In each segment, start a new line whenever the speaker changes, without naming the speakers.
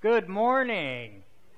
Good morning.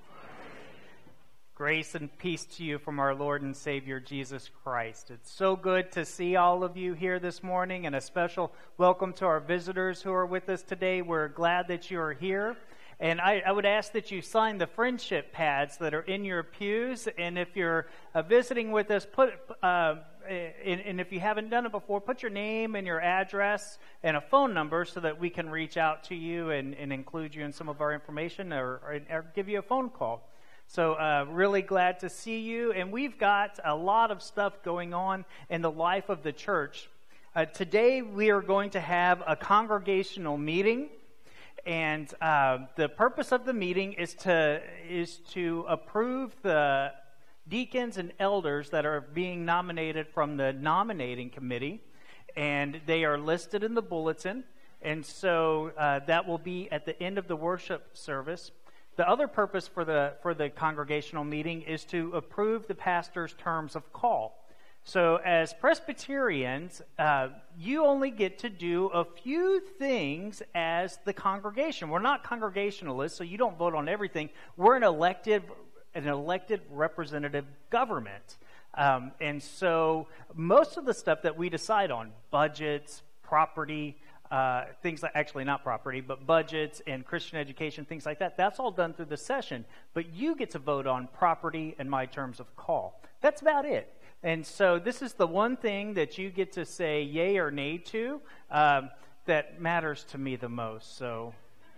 Grace and peace to you from our Lord and Savior, Jesus Christ. It's so good to see all of you here this morning, and a special welcome to our visitors who are with us today. We're glad that you are here. And I would ask that you sign the friendship pads that are in your pews. And if you're visiting with us, and if you haven't done it before, put your name and your address and a phone number so that we can reach out to you and include you in some of our information or give you a phone call. So really glad to see you. And we've got a lot of stuff going on in the life of the church. Today we are going to have a congregational meeting. And the purpose of the meeting is to approve the deacons and elders that are being nominated from the nominating committee, and they are listed in the bulletin. And so that will be at the end of the worship service. The other purpose for the congregational meeting is to approve the pastor's terms of call. So as Presbyterians, you only get to do a few things as the congregation. We're not Congregationalists, so you don't vote on everything. We're an elected representative government. And so most of the stuff that we decide on, budgets, property, things like, actually not property, but budgets and Christian education, things like that, that's all done through the session. But you get to vote on property and my terms of call. That's about it. And so this is the one thing that you get to say yay or nay to that matters to me the most. So,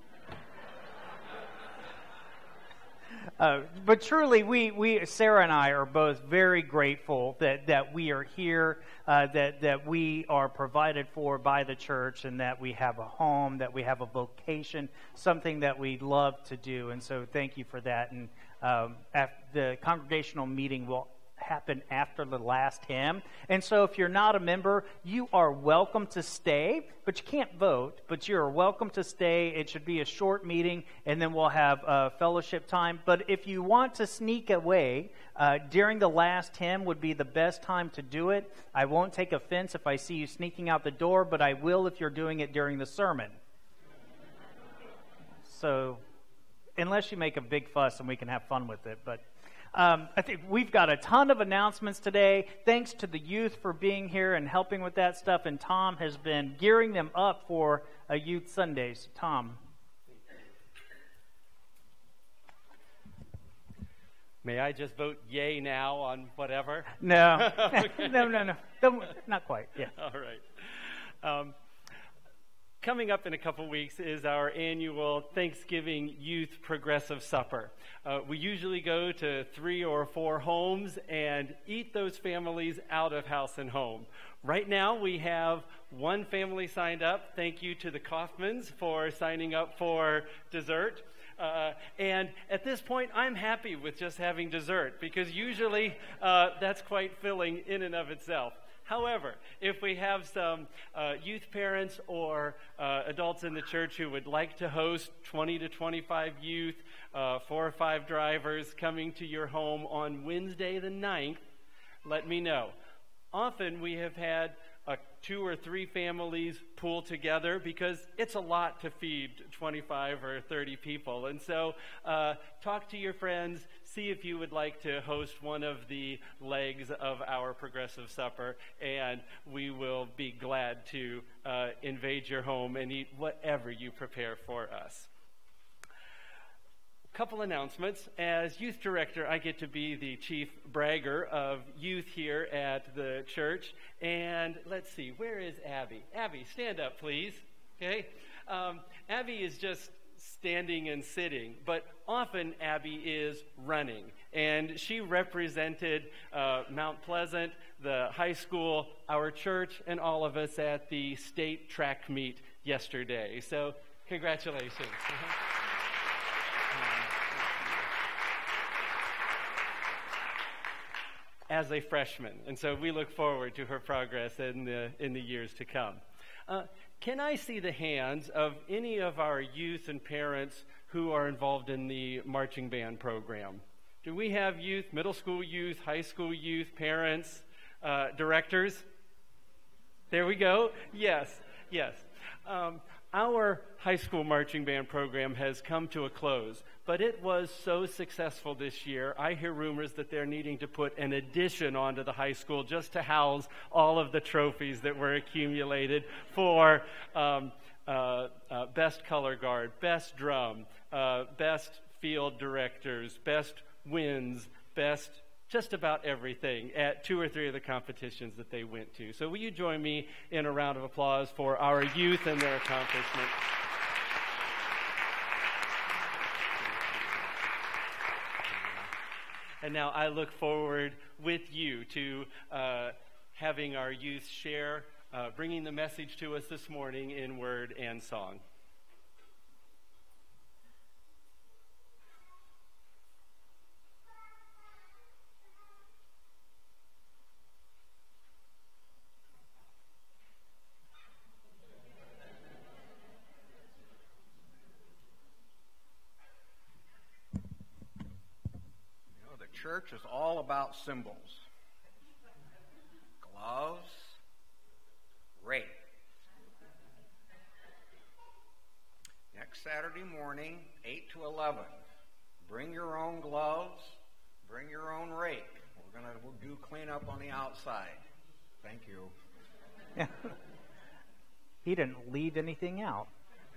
but truly, we Sarah and I are both very grateful that we are here, that we are provided for by the church, and that we have a home, that we have a vocation, something that we love to do. And so thank you for that. And the congregational meeting will happen after the last hymn. And so if you're not a member, you are welcome to stay, but you can't vote, but you're welcome to stay. It should be a short meeting, and then we'll have fellowship time. But if you want to sneak away, during the last hymn would be the best time to do it. I won't take offense if I see you sneaking out the door, but I will if you're doing it during the sermon. So, unless you make a big fuss and we can have fun with it, but I think we've got a ton of announcements today. Thanks to the youth for being here and helping with that stuff. And Tom has been gearing them up for a Youth Sunday. So, Tom.
May I just vote yay now on whatever?
No.
Okay.
No. Not quite. Yeah.
All right. Coming up in a couple weeks is our annual Thanksgiving Youth Progressive Supper. We usually go to 3 or 4 homes and eat those families out of house and home. Right now we have one family signed up. Thank you to the Kaufmans for signing up for dessert. And at this point, I'm happy with just having dessert because usually that's quite filling in and of itself. However, if we have some youth parents or adults in the church who would like to host 20 to 25 youth, 4 or 5 drivers coming to your home on Wednesday the 9th, let me know. Often we have had 2 or 3 families pool together because it's a lot to feed 25 or 30 people. And so talk to your friends, see if you would like to host one of the legs of our Progressive Supper, and we will be glad to invade your home and eat whatever you prepare for us. Couple announcements. As youth director, I get to be the chief bragger of youth here at the church. And let's see, where is Abby? Abby, stand up, please. Okay. Abby is just standing and sitting, but often Abby is running. And she represented Mount Pleasant, the high school, our church, and all of us at the state track meet yesterday. So congratulations. As a freshman, and so we look forward to her progress in the years to come. Can I see the hands of any of our youth and parents who are involved in the marching band program? Do we have youth, middle school youth, high school youth, parents, directors? There we go. Yes. Our high school marching band program has come to a close, but it was so successful this year. I hear rumors that they're needing to put an addition onto the high school just to house all of the trophies that were accumulated for best color guard, best drum, best field directors, best wins, best just about everything at 2 or 3 of the competitions that they went to. So will you join me in a round of applause for our youth and their accomplishments? And now I look forward with you to having our youth share, bringing the message to us this morning in word and song.
Church is all about symbols. Gloves, rake. Next Saturday morning, 8 to 11. Bring your own gloves, bring your own rake. We'll do cleanup on the outside. Thank you.
Yeah. He didn't leave anything out.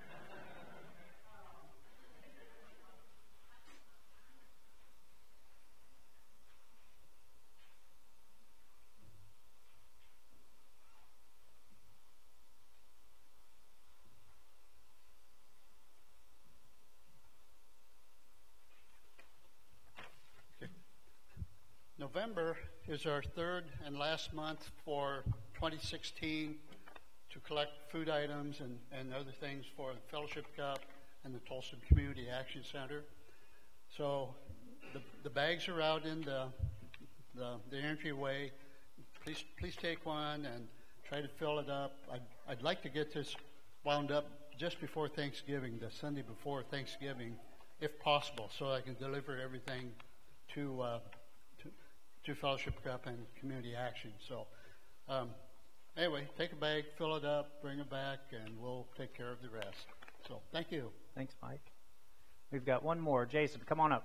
November is our third and last month for 2016 to collect food items and other things for the Fellowship Cup and the Tulsa Community Action Center. So the bags are out in the entryway. Please take one and try to fill it up. I'd like to get this wound up just before Thanksgiving, the Sunday before Thanksgiving, if possible, so I can deliver everything to Fellowship Cup and Community Action. So anyway, take a bag, fill it up, bring it back, and we'll take care of the rest. So thank you.
Thanks, Mike. We've got one more. Jason, come on up.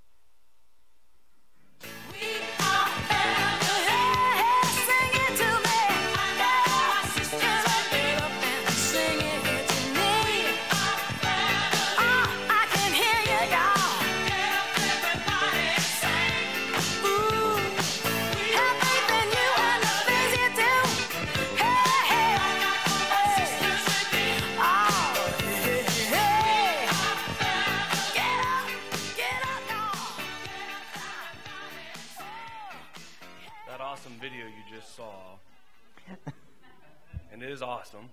Video you just saw, and it is awesome,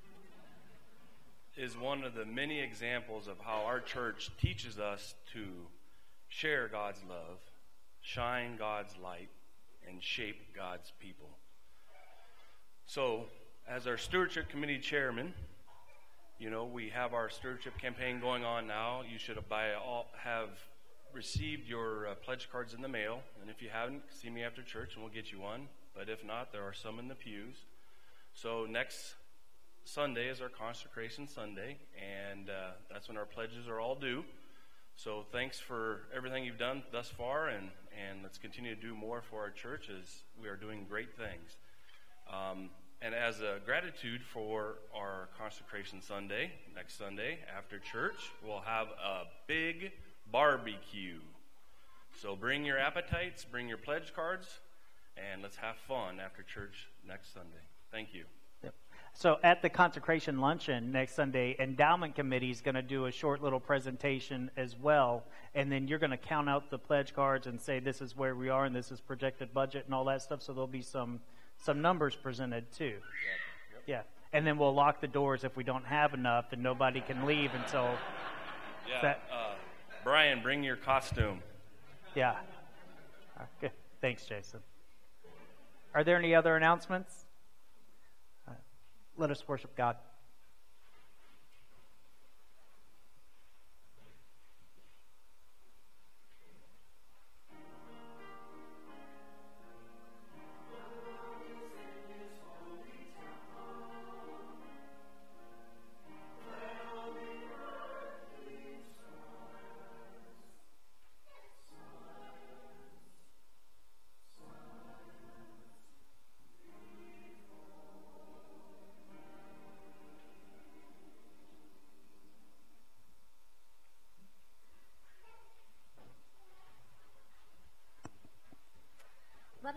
is one of the many examples of how our church teaches us to share God's love, shine God's light, and shape God's people. So, as our stewardship committee chairman, you know, we have our stewardship campaign going on now. You should have received your pledge cards in the mail, and if you haven't, see me after church and we'll get you one, but if not, there are some in the pews. So next Sunday is our consecration Sunday, and that's when our pledges are all due. So thanks for everything you've done thus far, and let's continue to do more for our church, as we are doing great things. And as a gratitude for our consecration Sunday, next Sunday after church, we'll have a big barbecue. So bring your appetites, bring your pledge cards, and let's have fun after church next Sunday. Thank you.
Yep. So at the consecration luncheon next Sunday, Endowment Committee is going to do a short little presentation as well, and then you're going to count out the pledge cards and say this is where we are and this is projected budget and all that stuff, so there'll be some numbers presented too.
Exactly. Yep.
Yeah. And then we'll lock the doors if we don't have enough, and nobody can leave until...
Yeah. Brian, bring your costume.
Yeah. Okay. Thanks, Jason. Are there any other announcements? Let us worship God.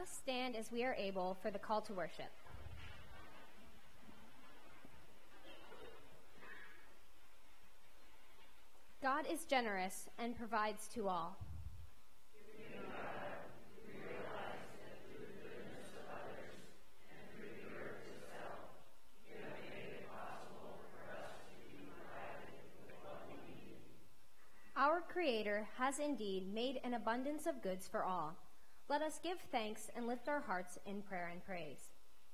stand as we are able for the call to worship. God is generous and provides to all. Our Creator has indeed made an abundance of goods for all. Let us give thanks and lift our hearts in prayer and praise.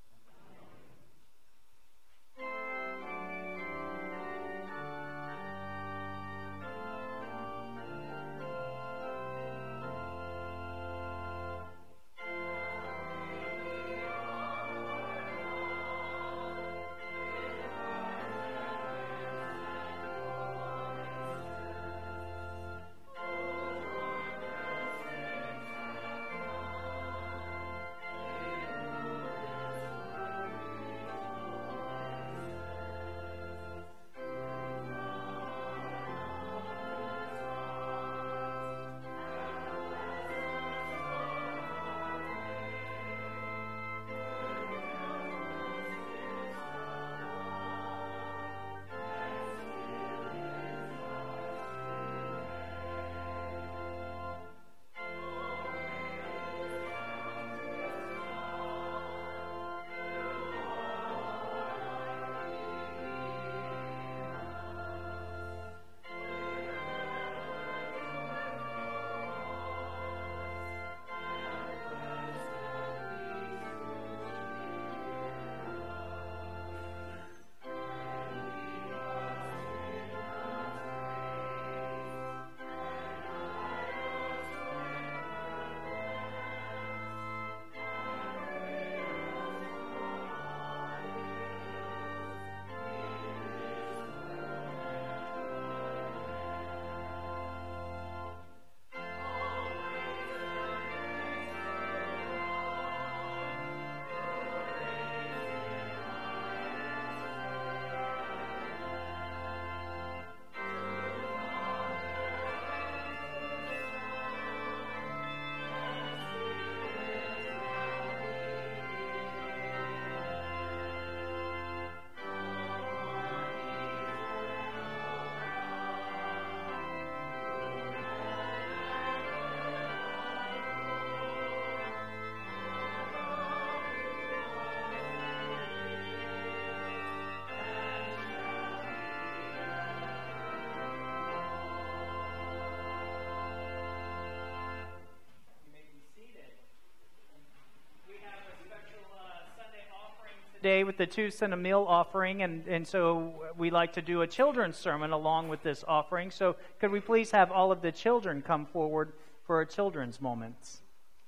Today with the 2 cent a meal offering, and so we like to do a children's sermon along with this offering. So could we please have all of the children come forward for our children's moments?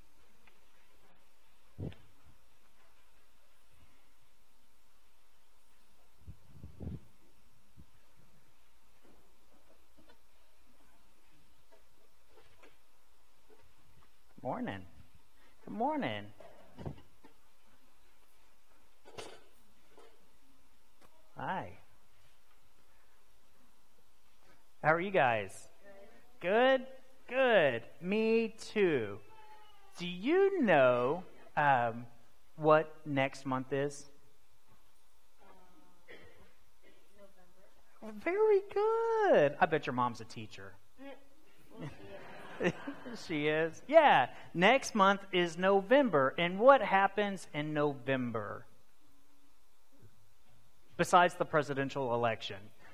Morning. Good morning. Hi. How are you guys? Good? Good. Me too. Do you know what next month is? November. Very good. I bet your mom's a teacher. She is. Yeah. Next month is November. And what happens in November? Besides the presidential election.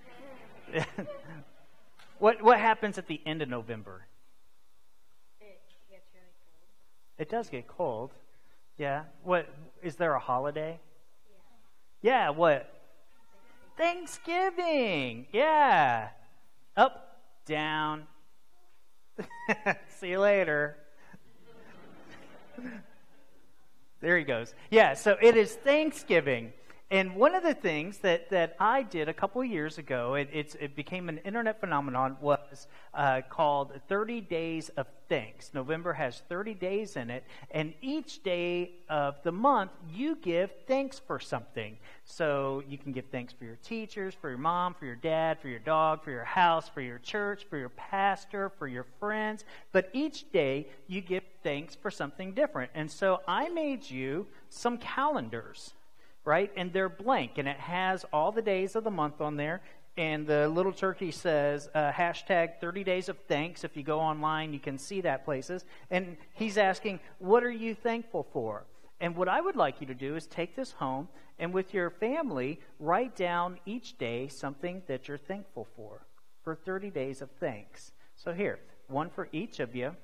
What happens at the end of November?
It gets really cold.
It does get cold. Yeah. What is there a holiday? Yeah, what? Thanksgiving. Yeah. Up, down. See you later. There he goes. Yeah, so it is Thanksgiving. And one of the things that I did a couple of years ago, it became an internet phenomenon, was called 30 Days of Thanks. November has 30 days in it, and each day of the month, you give thanks for something. So you can give thanks for your teachers, for your mom, for your dad, for your dog, for your house, for your church, for your pastor, for your friends. But each day, you give thanks for something different. And so I made you some calendars, right? And they're blank, and it has all the days of the month on there. And the little turkey says, hashtag 30 Days of Thanks. If you go online, you can see that places. And he's asking, what are you thankful for? And what I would like you to do is take this home and with your family, write down each day something that you're thankful for 30 days of thanks. So here, one for each of you,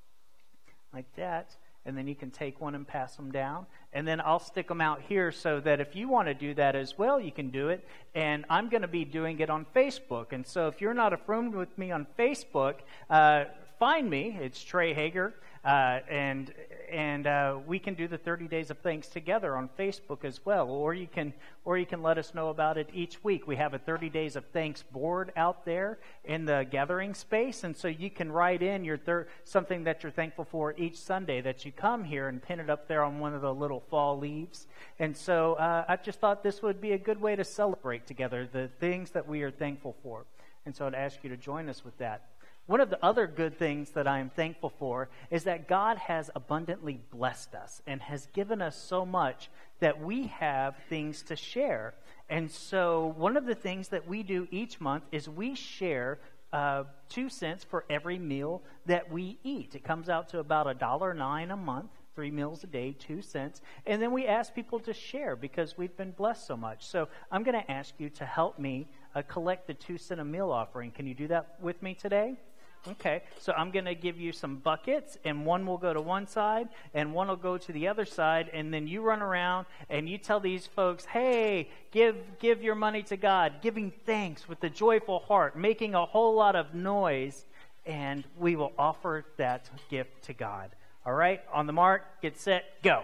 like that. And then you can take one and pass them down. And then I'll stick them out here so that if you want to do that as well, you can do it. And I'm going to be doing it on Facebook. And so if you're not a friend with me on Facebook, find me. It's Trey Hegar. And we can do the 30 Days of Thanks together on Facebook as well. Or you can let us know about it each week. We have a 30 Days of Thanks board out there in the gathering space, and so you can write in your something that you're thankful for each Sunday that you come here and pin it up there on one of the little fall leaves. And so I just thought this would be a good way to celebrate together the things that we are thankful for. And so I'd ask you to join us with that. One of the other good things that I am thankful for is that God has abundantly blessed us and has given us so much that we have things to share. And so one of the things that we do each month is we share 2 cents for every meal that we eat. It comes out to about $1.09 a month. 3 meals a day, 2 cents. And then we ask people to share because we've been blessed so much. So I'm going to ask you to help me collect the 2 cent a meal offering. Can you do that with me today? Okay, so I'm going to give you some buckets, and one will go to one side, and one will go to the other side, and then you run around, and you tell these folks, hey, give your money to God, giving thanks with a joyful heart, making a whole lot of noise, and we will offer that gift to God. All right, on the mark, get set, go.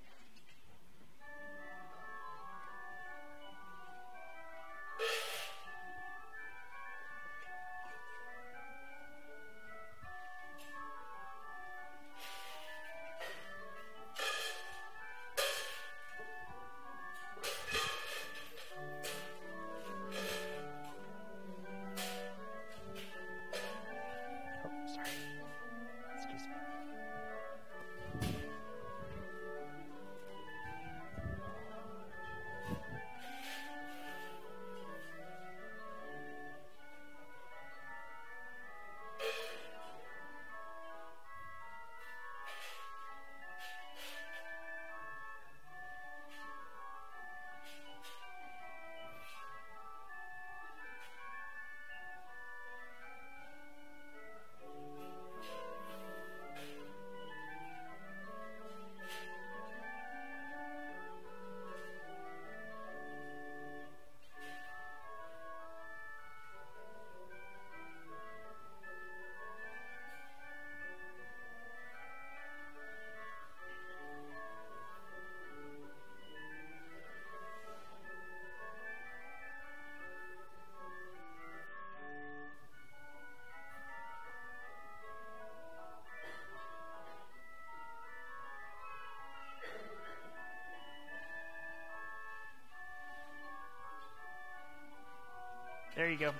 There you go.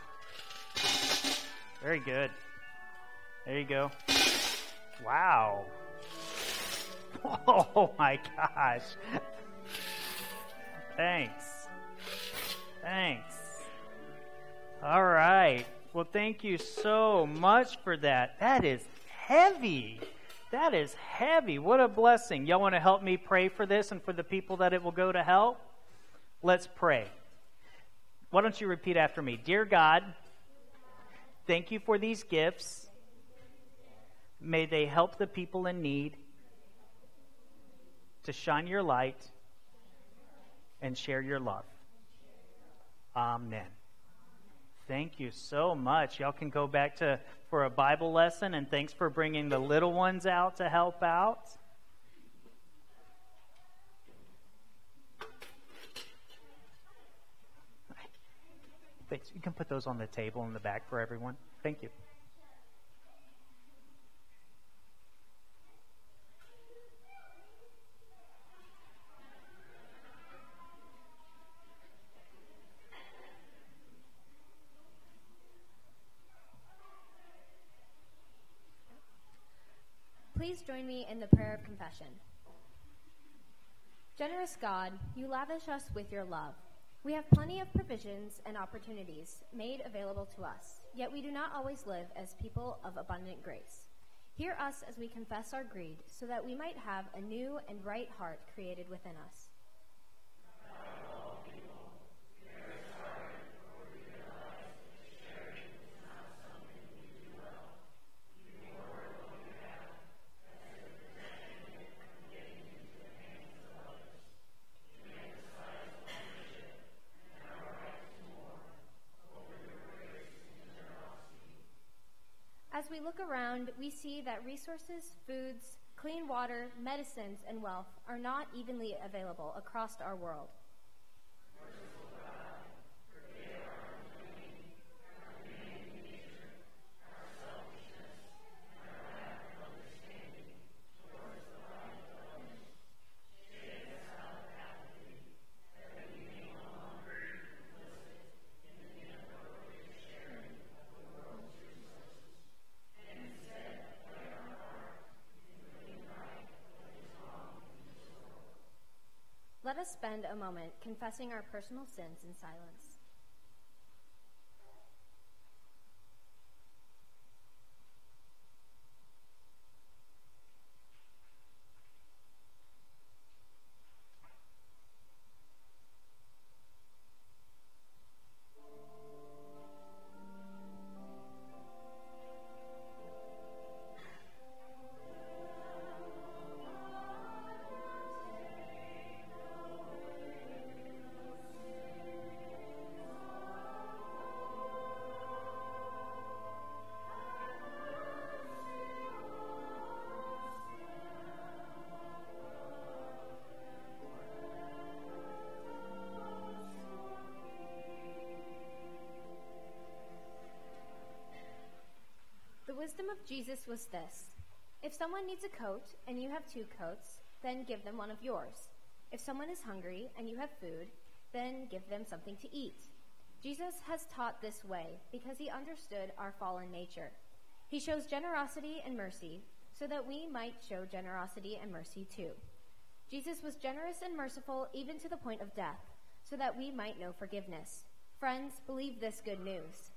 Very good. There you go. Wow. Oh my gosh. Thanks. All right. Well, thank you so much for that. That is heavy. What a blessing. Y'all want to help me pray for this and for the people that it will go to help? Let's pray. Why don't you repeat after me? Dear God, thank you for these gifts. May they help the people in need to shine your light and share your love. Amen. Thank you so much. Y'all can go back for a Bible lesson, and thanks for bringing the little ones out to help out. Yes, you can put those on the table in the back for everyone. Thank you.
Please join me in the prayer of confession. Generous God, you lavish us with your love. We have plenty of provisions and opportunities made available to us, yet we do not always live as people of abundant grace. Hear us as we confess our greed, so that we might have a new and right heart created within us. As we look around, we see that resources, foods, clean water, medicines, and wealth are not evenly available across our world. Let us spend a moment confessing our personal sins in silence. The wisdom of Jesus was this: if someone needs a coat and you have 2 coats, then give them one of yours. If someone is hungry and you have food, then give them something to eat. Jesus has taught this way because he understood our fallen nature. He shows generosity and mercy so that we might show generosity and mercy too. Jesus was generous and merciful even to the point of death, so that we might know forgiveness. Friends, believe this good news.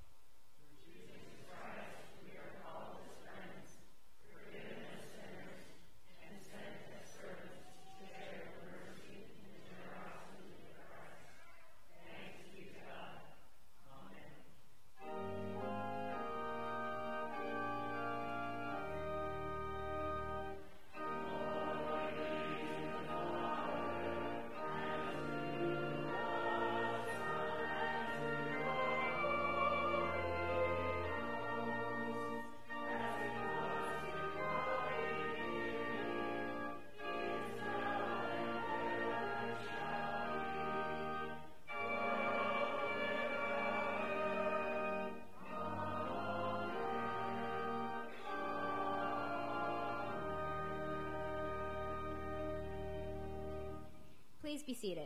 Please be seated.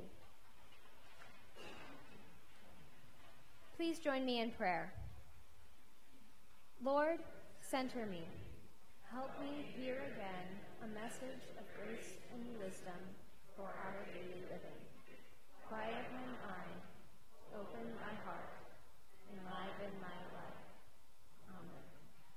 Please join me in prayer. Lord, center me. Help me hear again a message of grace and wisdom for our daily living. Quiet my mind, open my heart, enliven my life. Amen.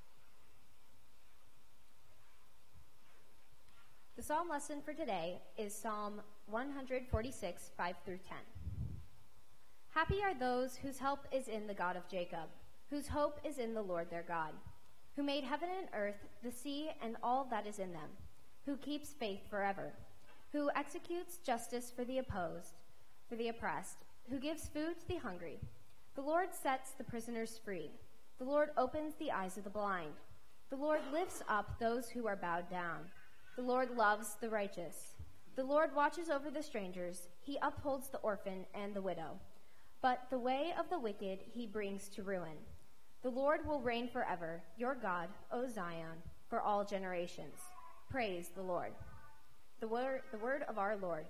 The psalm lesson for today is Psalm 146, 5 through 10. Happy are those whose help is in the God of Jacob, whose hope is in the Lord their God, who made heaven and earth, the sea, and all that is in them, who keeps faith forever, who executes justice for the oppressed, who gives food to the hungry. The Lord sets the prisoners free. The Lord opens the eyes of the blind. The Lord lifts up those who are bowed down. The Lord loves the righteous. The Lord watches over the strangers. He upholds the orphan and the widow. but the way of the wicked he brings to ruin. The Lord will reign forever, your God, O Zion, for all generations. Praise the Lord. The word of our Lord.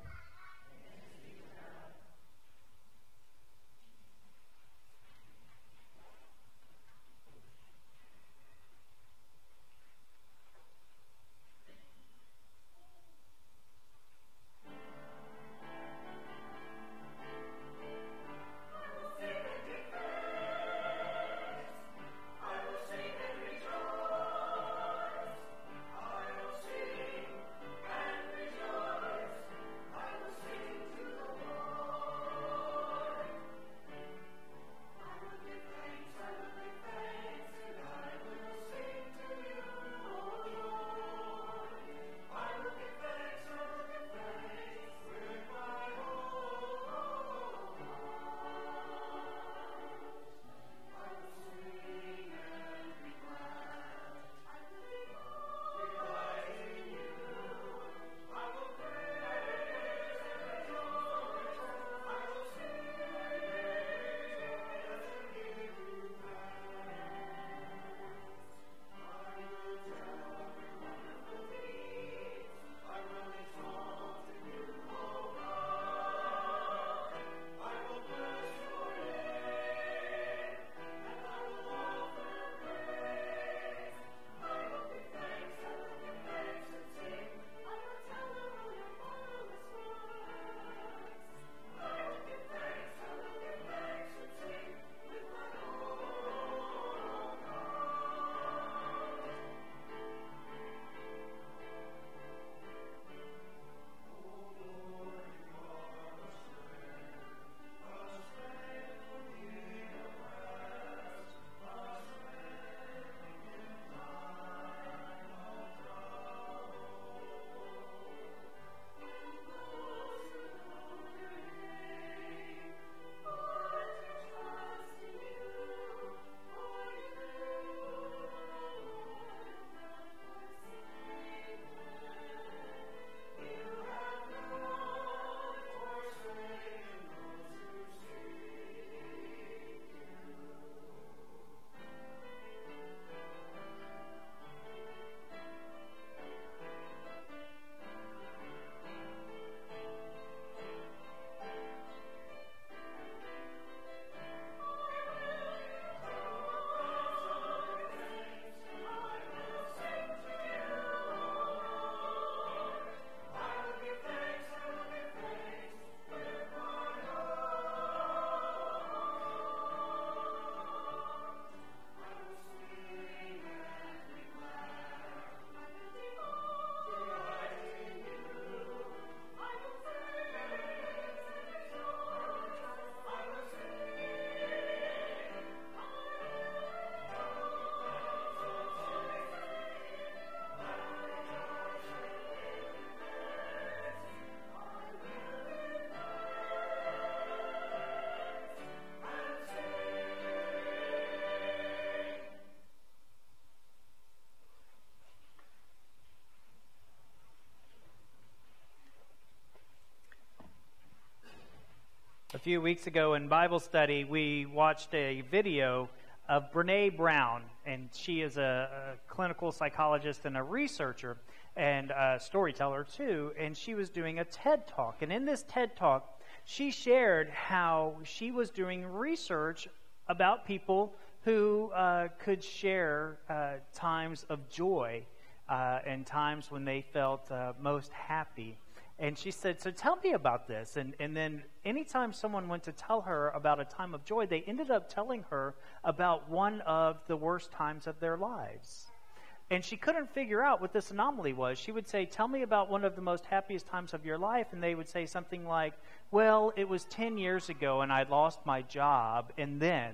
A few weeks ago in Bible study, we watched a video of Brene Brown, and she is a clinical psychologist and a researcher and a storyteller too, and she was doing a TED Talk. And in this TED Talk, she shared how she was doing research about people who could share times of joy and times when they felt most happy. And she said, so tell me about this. And then anytime someone went to tell her about a time of joy, they ended up telling her about one of the worst times of their lives. And she couldn't figure out what this anomaly was. She would say, tell me about one of the most happiest times of your life. And they would say something like, well, it was 10 years ago and I lost my job. And then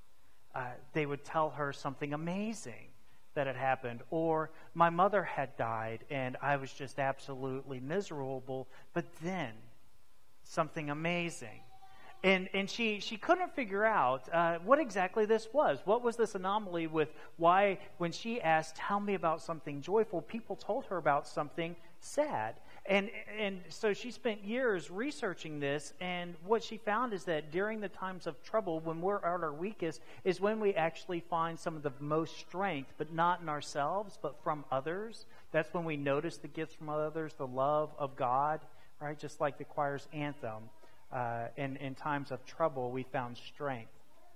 they would tell her something amazing that had happened, or my mother had died and I was just absolutely miserable, but then something amazing. And she couldn't figure out what exactly this was. What was this anomaly with why when she asked, tell me about something joyful, people told her about something sad. And so she spent years researching this, and what she found is that during the times of trouble, when we're at our weakest, is when we actually find some of the most strength, but not in ourselves, but from others. That's when we notice the gifts from others, the love of God, right? Just like the choir's anthem. In times of trouble, we found strength.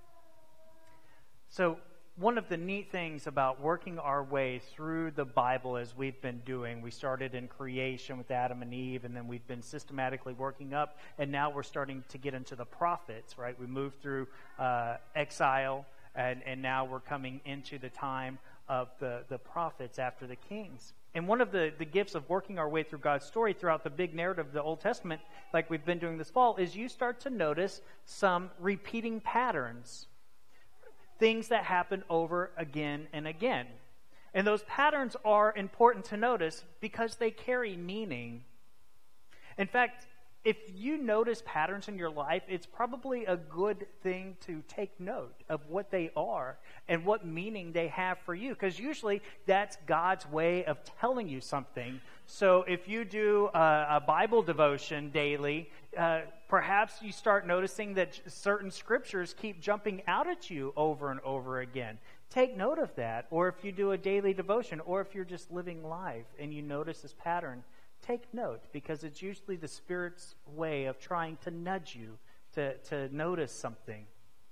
So one of the neat things about working our way through the Bible as we've been doing, we started in creation with Adam and Eve, and then we've been systematically working up, and now we're starting to get into the prophets, right? We moved through exile, and now we're coming into the time of the prophets after the kings. And one of the gifts of working our way through God's story throughout the big narrative of the Old Testament, like we've been doing this fall, is you start to notice some repeating patterns. Things that happen over again and again. And those patterns are important to notice because they carry meaning. In fact, if you notice patterns in your life, it's probably a good thing to take note of what they are and what meaning they have for you, because usually that's God's way of telling you something. So if you do a Bible devotion daily, perhaps you start noticing that certain scriptures keep jumping out at you over and over again. Take note of that. Or if you do a daily devotion, or if you're just living life and you notice this pattern, take note, because it's usually the Spirit's way of trying to nudge you to notice something.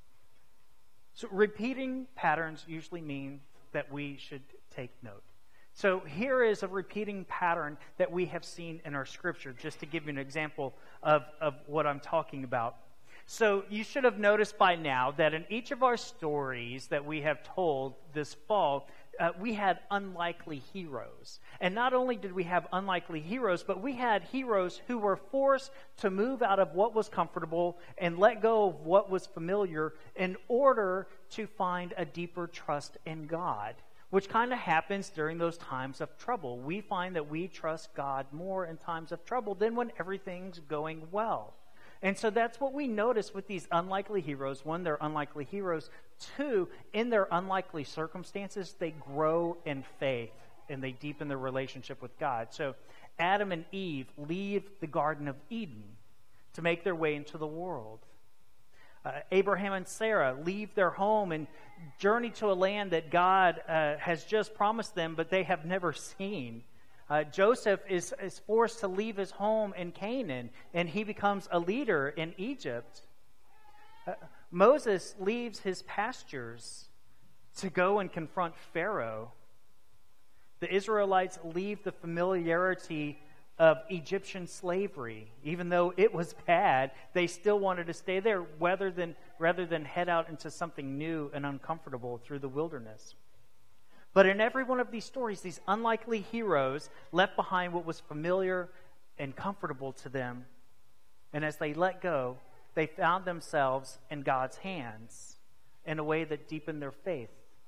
So repeating patterns usually mean that we should take note. So here is a repeating pattern that we have seen in our Scripture, just to give you an example of what I'm talking about. So you should have noticed by now that in each of our stories that we have told this fall, we had unlikely heroes. And not only did we have unlikely heroes, but we had heroes who were forced to move out of what was comfortable and let go of what was familiar in order to find a deeper trust in God, which kind of happens during those times of trouble. We find that we trust God more in times of trouble than when everything's going well. And so that's what we notice with these unlikely heroes. One, they're unlikely heroes. Two, in their unlikely circumstances, they grow in faith and they deepen their relationship with God. So Adam and Eve leave the Garden of Eden to make their way into the world. Abraham and Sarah leave their home and journey to a land that God has just promised them, but they have never seen. Joseph is forced to leave his home in Canaan, and he becomes a leader in Egypt. Moses leaves his pastures to go and confront Pharaoh. The Israelites leave the familiarity of Egyptian slavery. Even though it was bad, they still wanted to stay there rather than head out into something new and uncomfortable through the wilderness. But in every one of these stories, these unlikely heroes left behind what was familiar and comfortable to them. And as they let go, they found themselves in God's hands in a way that deepened their faith.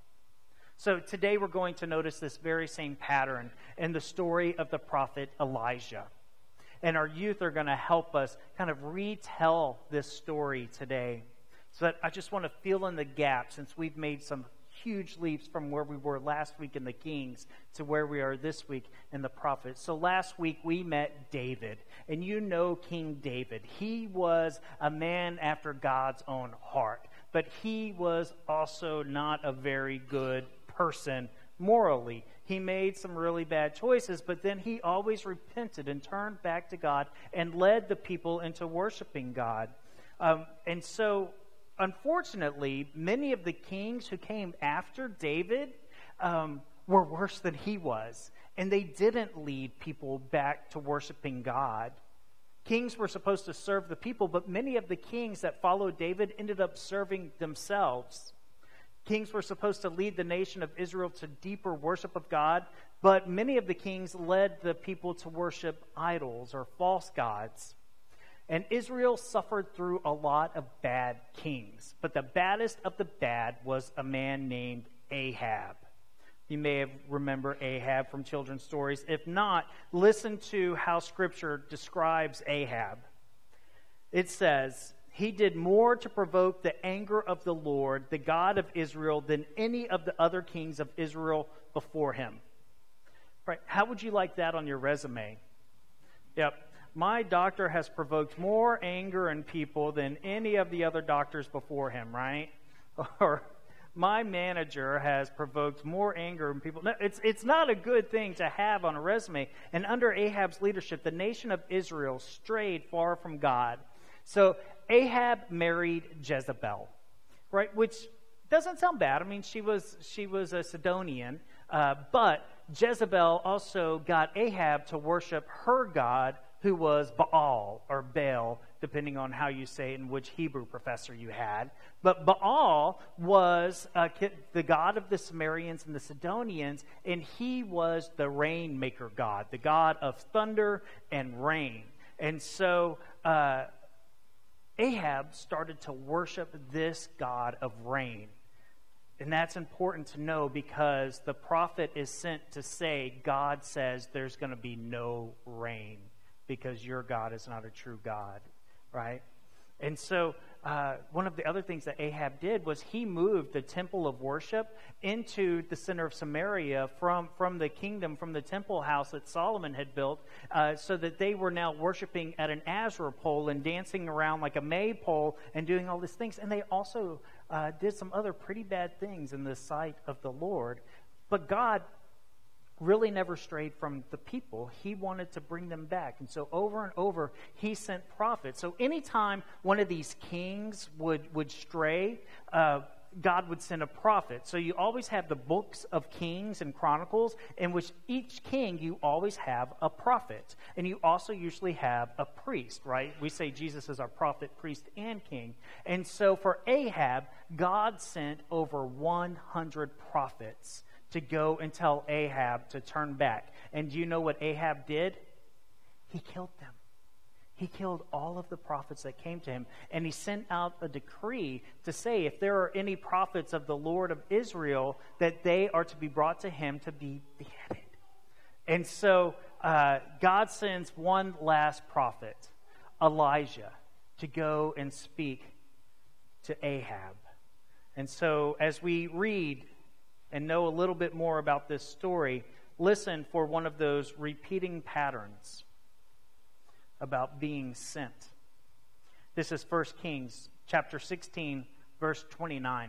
So today we're going to notice this very same pattern in the story of the prophet Elijah. And our youth are going to help us kind of retell this story today. So that I just want to fill in the gap, since we've made some huge leaps from where we were last week in the Kings to where we are this week in the prophets. So last week we met David, and you know King David. He was a man after God's own heart, but he was also not a very good person morally. He made some really bad choices, but then he always repented and turned back to God and led the people into worshiping God. And so unfortunately, many of the kings who came after David were worse than he was, and they didn't lead people back to worshiping God. Kings were supposed to serve the people, but many of the kings that followed David ended up serving themselves. Kings were supposed to lead the nation of Israel to deeper worship of God, but many of the kings led the people to worship idols or false gods. And Israel suffered through a lot of bad kings. But the baddest of the bad was a man named Ahab. You may remember Ahab from children's stories. If not, listen to how Scripture describes Ahab. It says, "He did more to provoke the anger of the Lord, the God of Israel, than any of the other kings of Israel before him." Right? How would you like that on your resume? Yep. My doctor has provoked more anger in people than any of the other doctors before him, right? Or my manager has provoked more anger in people. No, it's not a good thing to have on a resume. And under Ahab's leadership, the nation of Israel strayed far from God. So Ahab married Jezebel, right? Which doesn't sound bad. I mean, she was a Sidonian, but Jezebel also got Ahab to worship her god, who was Baal or Baal, depending on how you say it and which Hebrew professor you had. But Baal was the god of the Sumerians and the Sidonians, and he was the rainmaker god, the god of thunder and rain. And so Ahab started to worship this god of rain. And that's important to know because the prophet is sent to say, God says there's going to be no rain because your God is not a true God, right? And so one of the other things that Ahab did was he moved the temple of worship into the center of Samaria from the kingdom, from the temple house that Solomon had built, so that they were now worshiping at an Asherah pole and dancing around like a maypole and doing all these things. And they also did some other pretty bad things in the sight of the Lord. But God really never strayed from the people. He wanted to bring them back. And so over and over, he sent prophets. So anytime one of these kings would stray, God would send a prophet. So you always have the books of Kings and Chronicles, in which each king, you always have a prophet. And you also usually have a priest, right? We say Jesus is our prophet, priest, and king. And so for Ahab, God sent over 100 prophets to go and tell Ahab to turn back. And do you know what Ahab did? He killed them. He killed all of the prophets that came to him. And he sent out a decree to say if there are any prophets of the Lord of Israel, that they are to be brought to him to be beheaded. And so God sends one last prophet, Elijah, to go and speak to Ahab. And so as we read and know a little bit more about this story, listen for one of those repeating patterns about being sent. This is 1 Kings chapter 16, verse 29.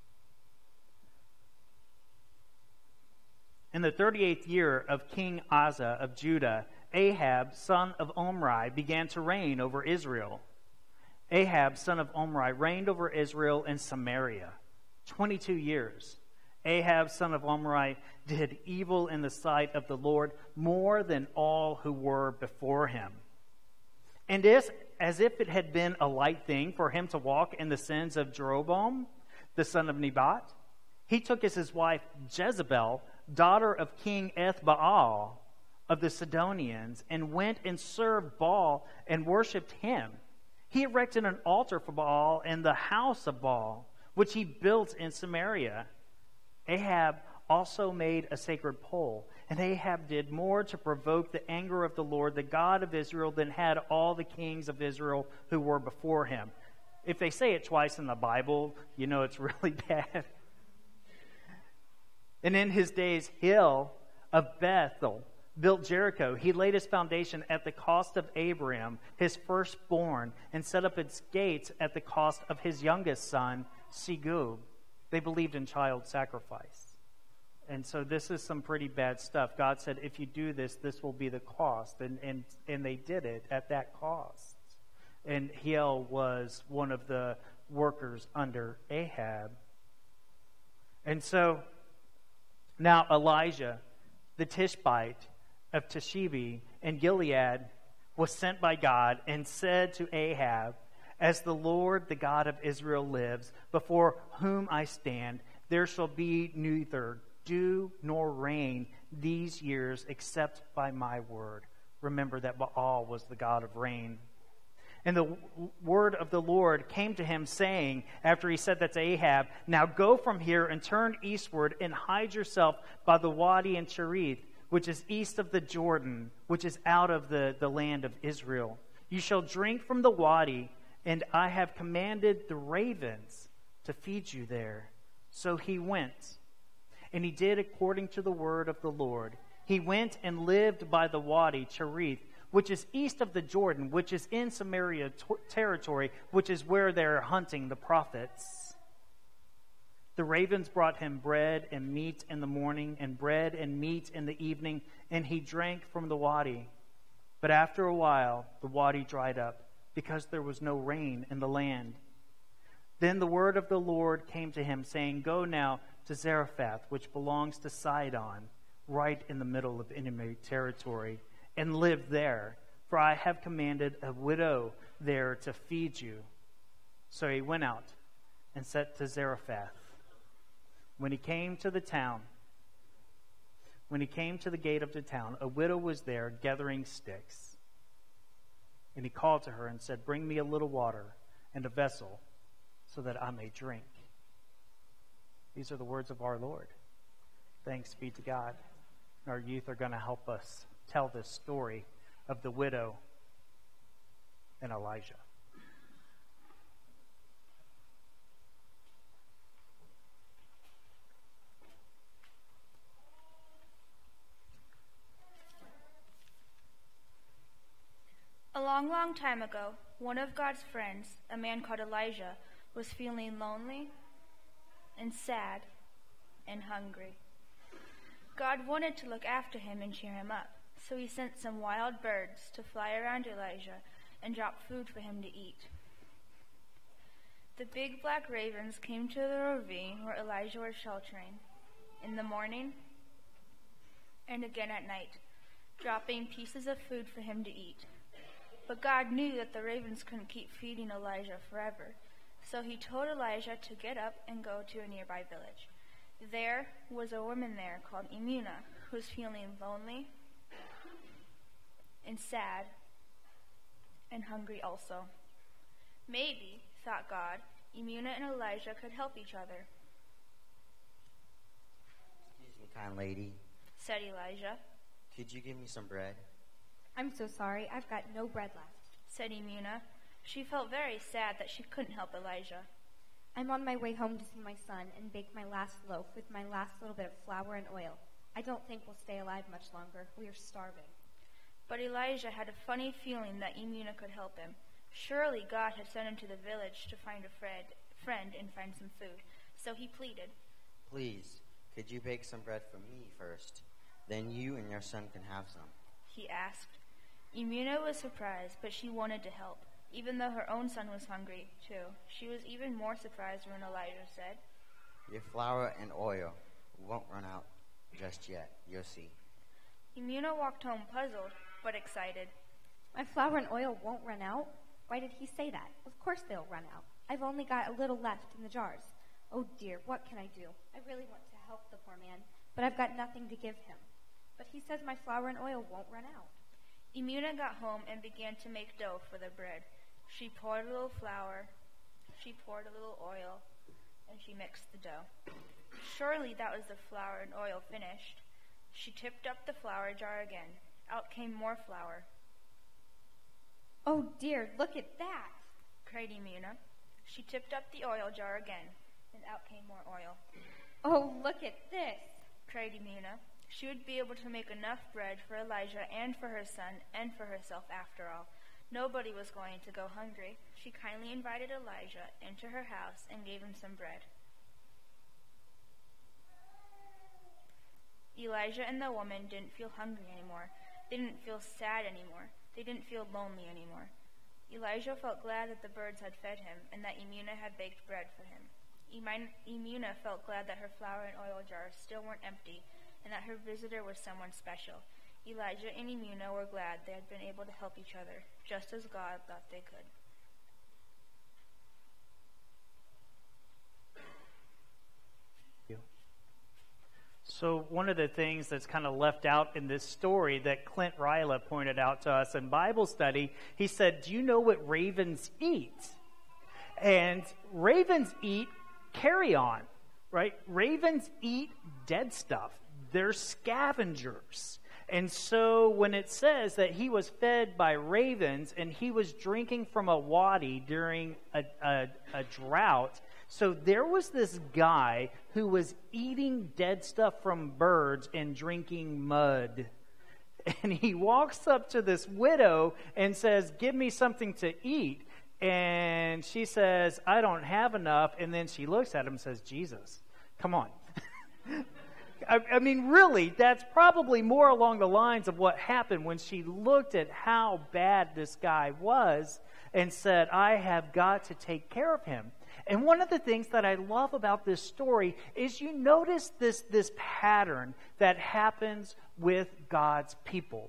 In the 38th year of King Asa of Judah, Ahab, son of Omri, began to reign over Israel. Ahab, son of Omri, reigned over Israel in Samaria 22 years. Ahab, son of Omri, did evil in the sight of the Lord more than all who were before him. And as if it had been a light thing for him to walk in the sins of Jeroboam, the son of Nebat, he took as his wife Jezebel, daughter of King Ethbaal of the Sidonians, and went and served Baal and worshipped him. He erected an altar for Baal in the house of Baal, which he built in Samaria. Ahab also made a sacred pole, and Ahab did more to provoke the anger of the Lord, the God of Israel, than had all the kings of Israel who were before him. If they say it twice in the Bible, you know it's really bad. And in his days, Hill of Bethel built Jericho. He laid his foundation at the cost of Abraham, his firstborn, and set up its gates at the cost of his youngest son, Segub. They believed in child sacrifice. And so this is some pretty bad stuff. God said, if you do this, this will be the cost. And they did it at that cost. And Hiel was one of the workers under Ahab. And so now Elijah, the Tishbite of Tishbe in Gilead, was sent by God and said to Ahab, as the Lord, the God of Israel, lives, before whom I stand, there shall be neither dew nor rain these years except by my word. Remember that Baal was the god of rain. And the word of the Lord came to him, saying, after he said that to Ahab, now go from here and turn eastward and hide yourself by the Wadi in Cherith, which is east of the Jordan, which is out of the land of Israel. You shall drink from the Wadi, and I have commanded the ravens to feed you there. So he went, and he did according to the word of the Lord. He went and lived by the Wadi, Cherith, which is east of the Jordan, which is in Samaria territory, which is where they're hunting the prophets. The ravens brought him bread and meat in the morning, and bread and meat in the evening, and he drank from the wadi. But after a while, the wadi dried up, because there was no rain in the land. Then the word of the Lord came to him, saying, Go now to Zarephath, which belongs to Sidon, right in the middle of enemy territory, and live there, for I have commanded a widow there to feed you. So he went out and set to Zarephath. When he came to the gate of the town, a widow was there gathering sticks. And he called to her and said, Bring me a little water and a vessel, so that I may drink. These are the words of our Lord. Thanks be to God. Our youth are going to help us tell this story of the widow and Elijah.
A long, long time ago, one of God's friends, a man called Elijah, was feeling lonely and sad and hungry. God wanted to look after him and cheer him up, so he sent some wild birds to fly around Elijah and drop food for him to eat. The big black ravens came to the ravine where Elijah was sheltering in the morning and again at night, dropping pieces of food for him to eat. But God knew that the ravens couldn't keep feeding Elijah forever, so he told Elijah to get up and go to a nearby village. There was a woman there called Imuna, who was feeling lonely and sad and hungry also. Maybe, thought God, Imuna and Elijah could help each other.
Excuse me, kind lady,
said Elijah.
Could you give me some bread?
I'm so sorry, I've got no bread left,
said Imuna. She felt very sad that she couldn't help Elijah.
I'm on my way home to see my son and bake my last loaf with my last little bit of flour and oil. I don't think we'll stay alive much longer. We are starving.
But Elijah had a funny feeling that Imuna could help him. Surely God had sent him to the village to find a friend and find some food. So he pleaded,
Please, could you bake some bread for me first? Then you and your son can have some.
He asked. Imuna was surprised, but she wanted to help. Even though her own son was hungry, too, she was even more surprised when Elijah said,
Your flour and oil won't run out just yet. You'll see.
Imuna walked home puzzled, but excited.
My flour and oil won't run out? Why did he say that? Of course they'll run out. I've only got a little left in the jars. Oh dear, what can I do? I really want to help the poor man, but I've got nothing to give him. But he says my flour and oil won't run out.
Imuna got home and began to make dough for the bread. She poured a little flour, she poured a little oil, and she mixed the dough. Surely that was the flour and oil finished. She tipped up the flour jar again. Out came more flour.
Oh dear, look at that,
cried Imuna. She tipped up the oil jar again, and out came more oil.
Oh, look at this,
cried Imuna. She would be able to make enough bread for Elijah and for her son and for herself after all. Nobody was going to go hungry. She kindly invited Elijah into her house and gave him some bread. Elijah and the woman didn't feel hungry anymore. They didn't feel sad anymore. They didn't feel lonely anymore. Elijah felt glad that the birds had fed him and that Imuna had baked bread for him. Imuna felt glad that her flour and oil jars still weren't empty and that her visitor was someone special. Elijah and Imuna were glad they had been able to help each other, just as God thought they could.
So one of the things that's kind of left out in this story that Clint Ryla pointed out to us in Bible study, he said, do you know what ravens eat? And ravens eat carrion, right? Ravens eat dead stuff. They're scavengers. And so when it says that he was fed by ravens and he was drinking from a wadi during a drought, so there was this guy who was eating dead stuff from birds and drinking mud. And he walks up to this widow and says, give me something to eat. And she says, I don't have enough. And then she looks at him and says, Jesus, come on. I mean, really, that's probably more along the lines of what happened when she looked at how bad this guy was and said, I have got to take care of him. And one of the things that I love about this story is you notice this pattern that happens with God's people.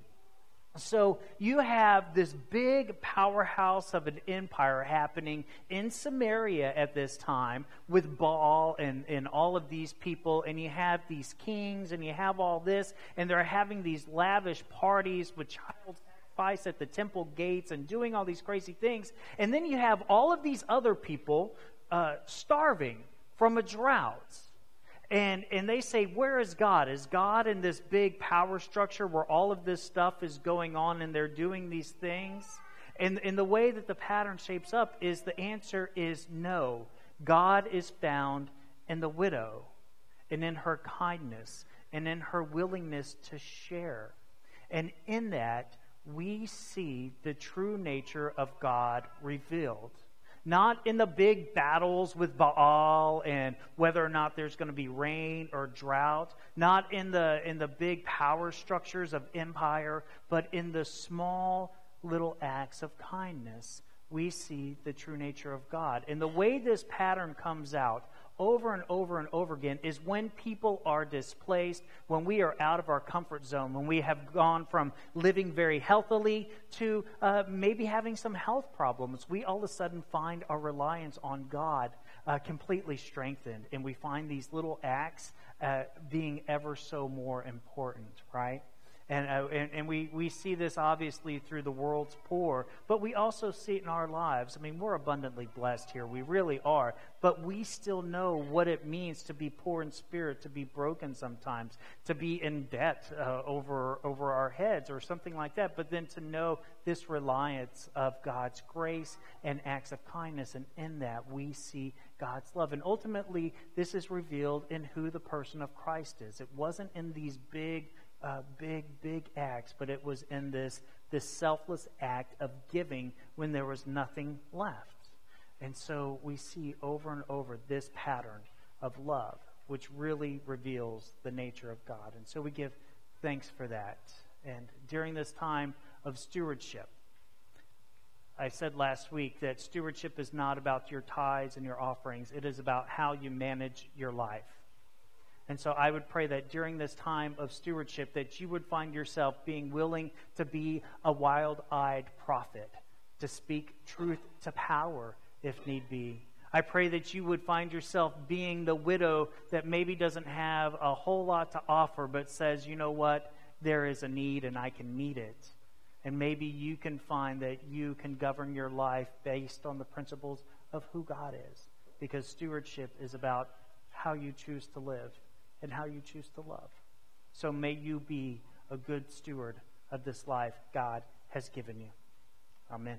So you have this big powerhouse of an empire happening in Samaria at this time with Baal and all of these people, and you have these kings and you have all this, and they're having these lavish parties with child sacrifice at the temple gates and doing all these crazy things. And then you have all of these other people starving from a drought. And they say, where is God? Is God in this big power structure where all of this stuff is going on and they're doing these things? And the way that the pattern shapes up is the answer is no. God is found in the widow and in her kindness and in her willingness to share. And in that, we see the true nature of God revealed. Not in the big battles with Baal and whether or not there's going to be rain or drought. Not in the big power structures of empire, but in the small little acts of kindness, we see the true nature of God. And the way this pattern comes out over and over and over again is when people are displaced, when we are out of our comfort zone, when we have gone from living very healthily to maybe having some health problems, we all of a sudden find our reliance on God completely strengthened, and we find these little acts being ever so more important, right? And we see this obviously through the world's poor, but we also see it in our lives. I mean, we're abundantly blessed here. We really are. But we still know what it means to be poor in spirit, to be broken sometimes, to be in debt over our heads or something like that. But then to know this reliance of God's grace and acts of kindness. And in that, we see God's love. And ultimately, this is revealed in who the person of Christ is. It wasn't in these big acts, but it was in this selfless act of giving when there was nothing left. And so we see over and over this pattern of love, which really reveals the nature of God. And so we give thanks for that. And during this time of stewardship, I said last week that stewardship is not about your tithes and your offerings. It is about how you manage your life. And so I would pray that during this time of stewardship that you would find yourself being willing to be a wild-eyed prophet, to speak truth to power if need be. I pray that you would find yourself being the widow that maybe doesn't have a whole lot to offer, but says, you know what, there is a need and I can meet it. And maybe you can find that you can govern your life based on the principles of who God is. Because stewardship is about how you choose to live and how you choose to love. So may you be a good steward of this life God has given you. Amen.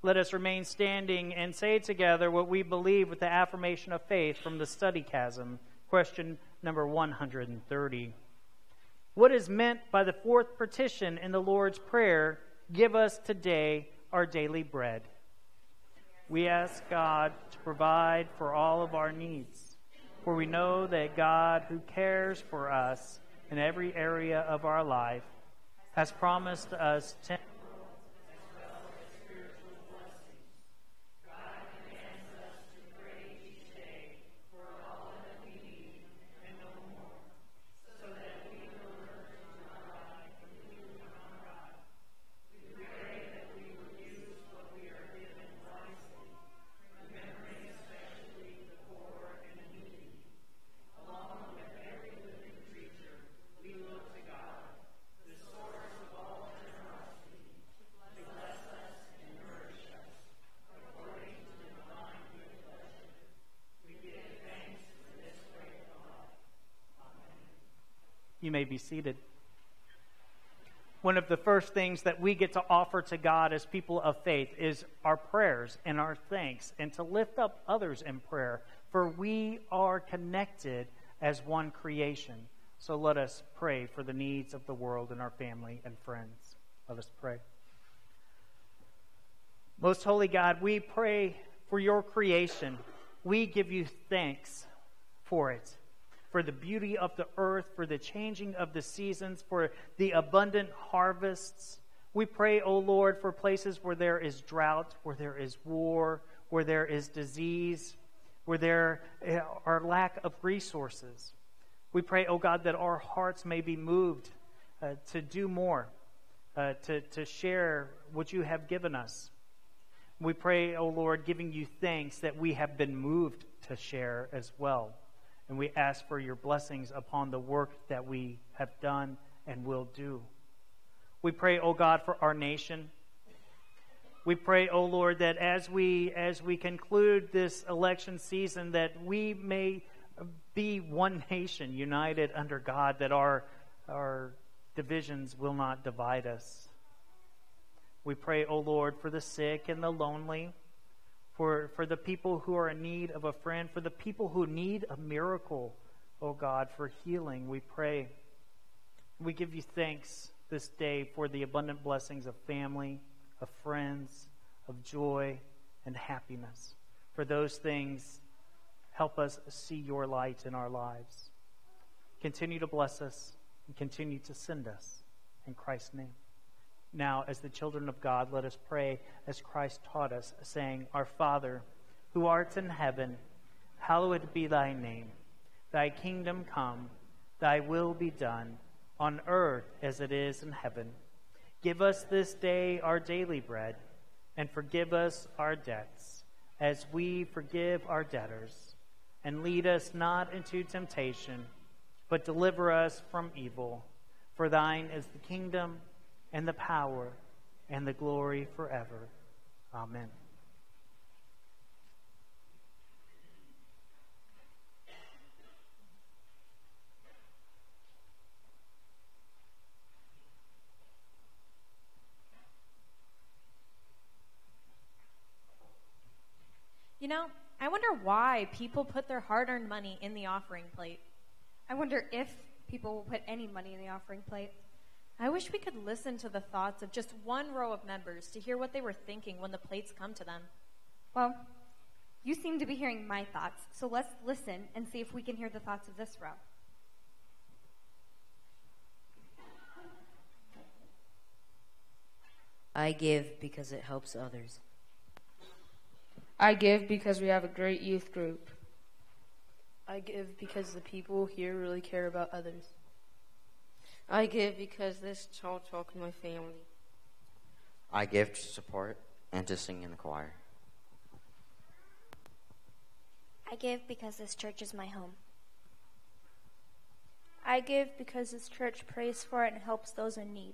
let us remain standing and say together what we believe with the affirmation of faith from the study chasm. Question number 130. What is meant by the fourth petition in the Lord's Prayer, give us today our daily bread? We ask God to provide for all of our needs, for we know that God, who cares for us in every area of our life, has promised us You may be seated. One of the first things that we get to offer to God as people of faith is our prayers and our thanks, and to lift up others in prayer, for we are connected as one creation. So let us pray for the needs of the world and our family and friends. Let us pray. Most holy God, we pray for your creation. We give you thanks for it, for the beauty of the earth, for the changing of the seasons, for the abundant harvests. We pray, O Lord, for places where there is drought, where there is war, where there is disease, where there are lack of resources. We pray, O God, that our hearts may be moved to do more, to share what you have given us. We pray, O Lord, giving you thanks that we have been moved to share as well. And we ask for your blessings upon the work that we have done and will do. We pray, O God, for our nation. We pray, O Lord, that as we conclude this election season, that we may be one nation united under God, that our divisions will not divide us. We pray, O Lord, for the sick and the lonely, for the people who are in need of a friend, for the people who need a miracle, O God, for healing, we pray. We give you thanks this day for the abundant blessings of family, of friends, of joy, and happiness. For those things, help us see your light in our lives. Continue to bless us and continue to send us. In Christ's name. Now, as the children of God, let us pray as Christ taught us, saying, Our Father, who art in heaven, hallowed be thy name. Thy kingdom come, thy will be done, on earth as it is in heaven. Give us this day our daily bread, and forgive us our debts, as we forgive our debtors. And lead us not into temptation, but deliver us from evil. For thine is the kingdom, and the power, and the glory forever. Amen.
You know, I wonder why people put their hard-earned money in the offering plate.
I wonder if people will put any money in the offering plate.
I wish we could listen to the thoughts of just one row of members to hear what they were thinking when the plates come to them.
Well, you seem to be hearing my thoughts, so let's listen and see if we can hear the thoughts of this row.
I give because it helps others.
I give because we have a great youth group.
I give because the people here really care about others.
I give because this child talk in my family.
I give to support and to sing in the choir.
I give because this church is my home.
I give because this church prays for it and helps those in need.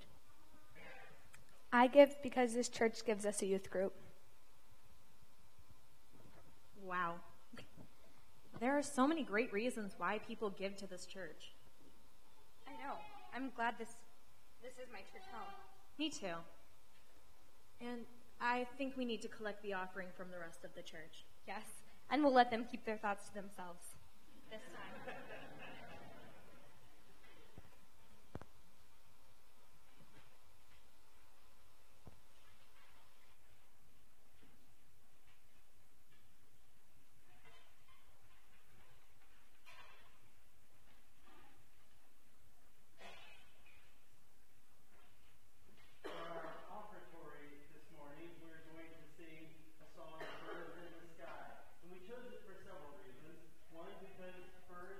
I give because this church gives us a youth group.
Wow. There are so many great reasons why people give to this church.
I know. I'm glad this is my church home.
Me too. And I think we need to collect the offering from the rest of the church.
Yes, and we'll let them keep their thoughts to themselves this time.
One, because birds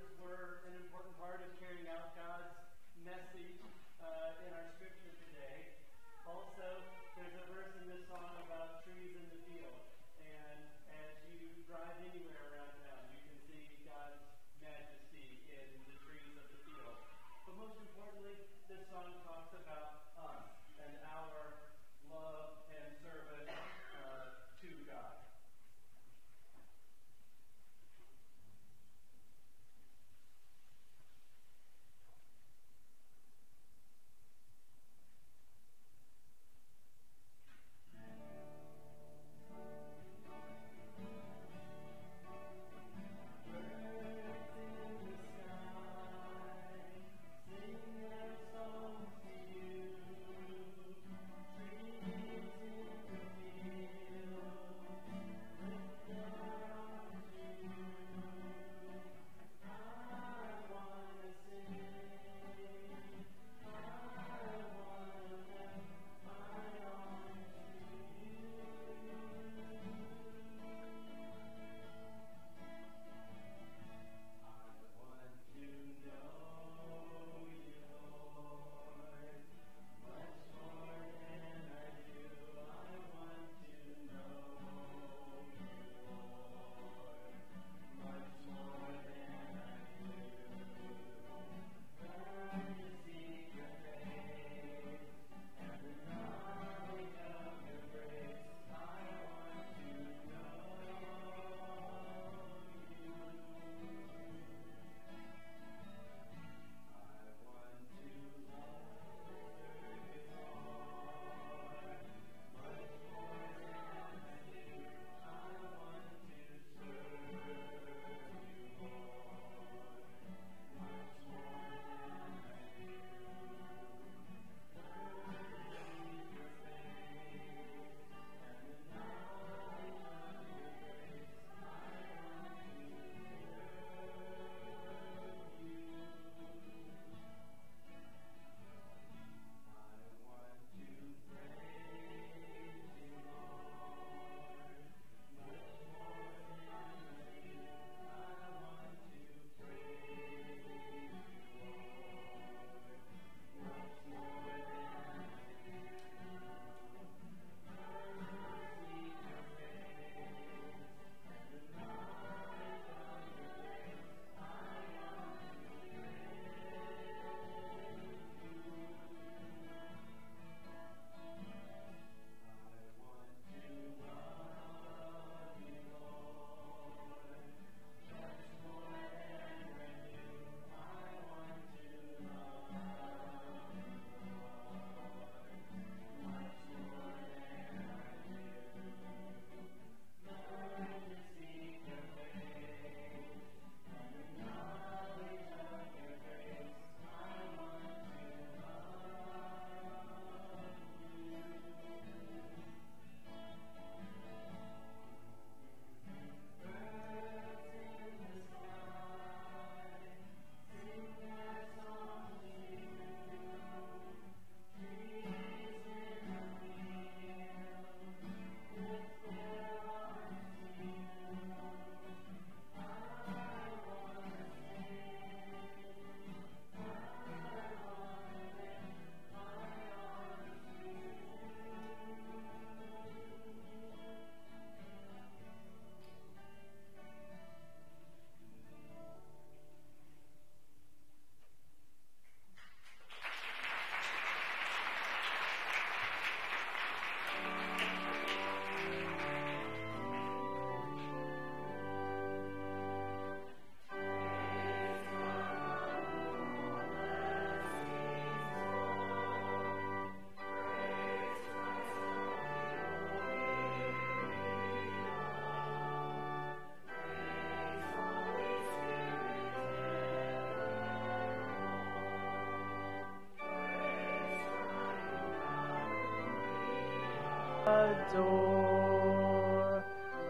adore.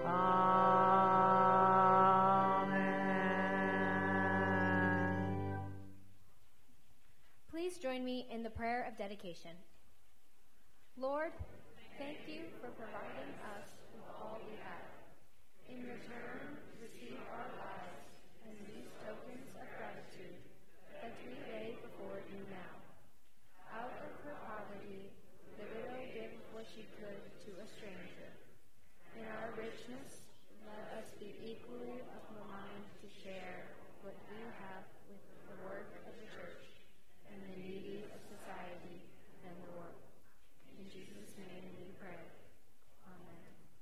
Amen.
Please join me in the prayer of dedication. Lord, thank you for providing us with all we have. In return, receive our lives as these tokens of gratitude that we lay before you now. Out of her poverty, the widow gave what she could to a stranger. In our richness, let us be equally of a mind to share what we have with the work of the church and the needy of society and the world. In Jesus' name we pray. Amen.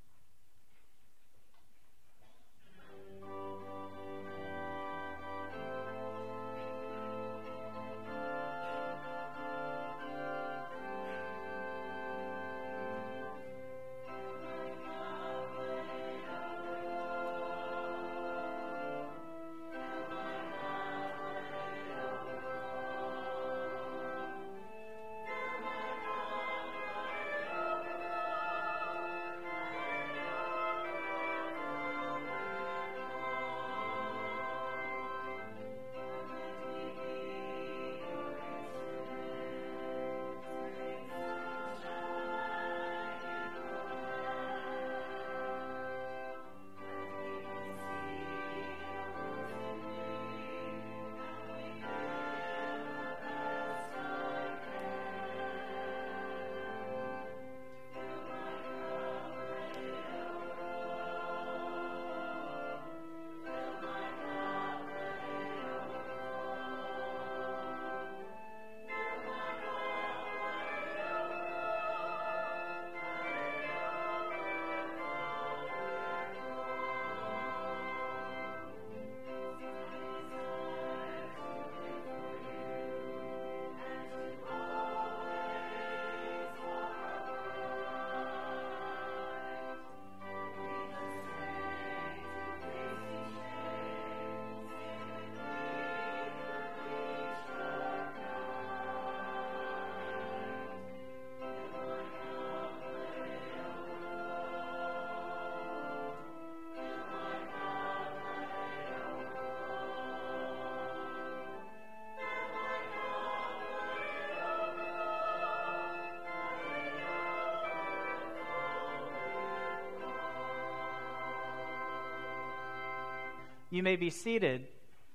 You may be seated.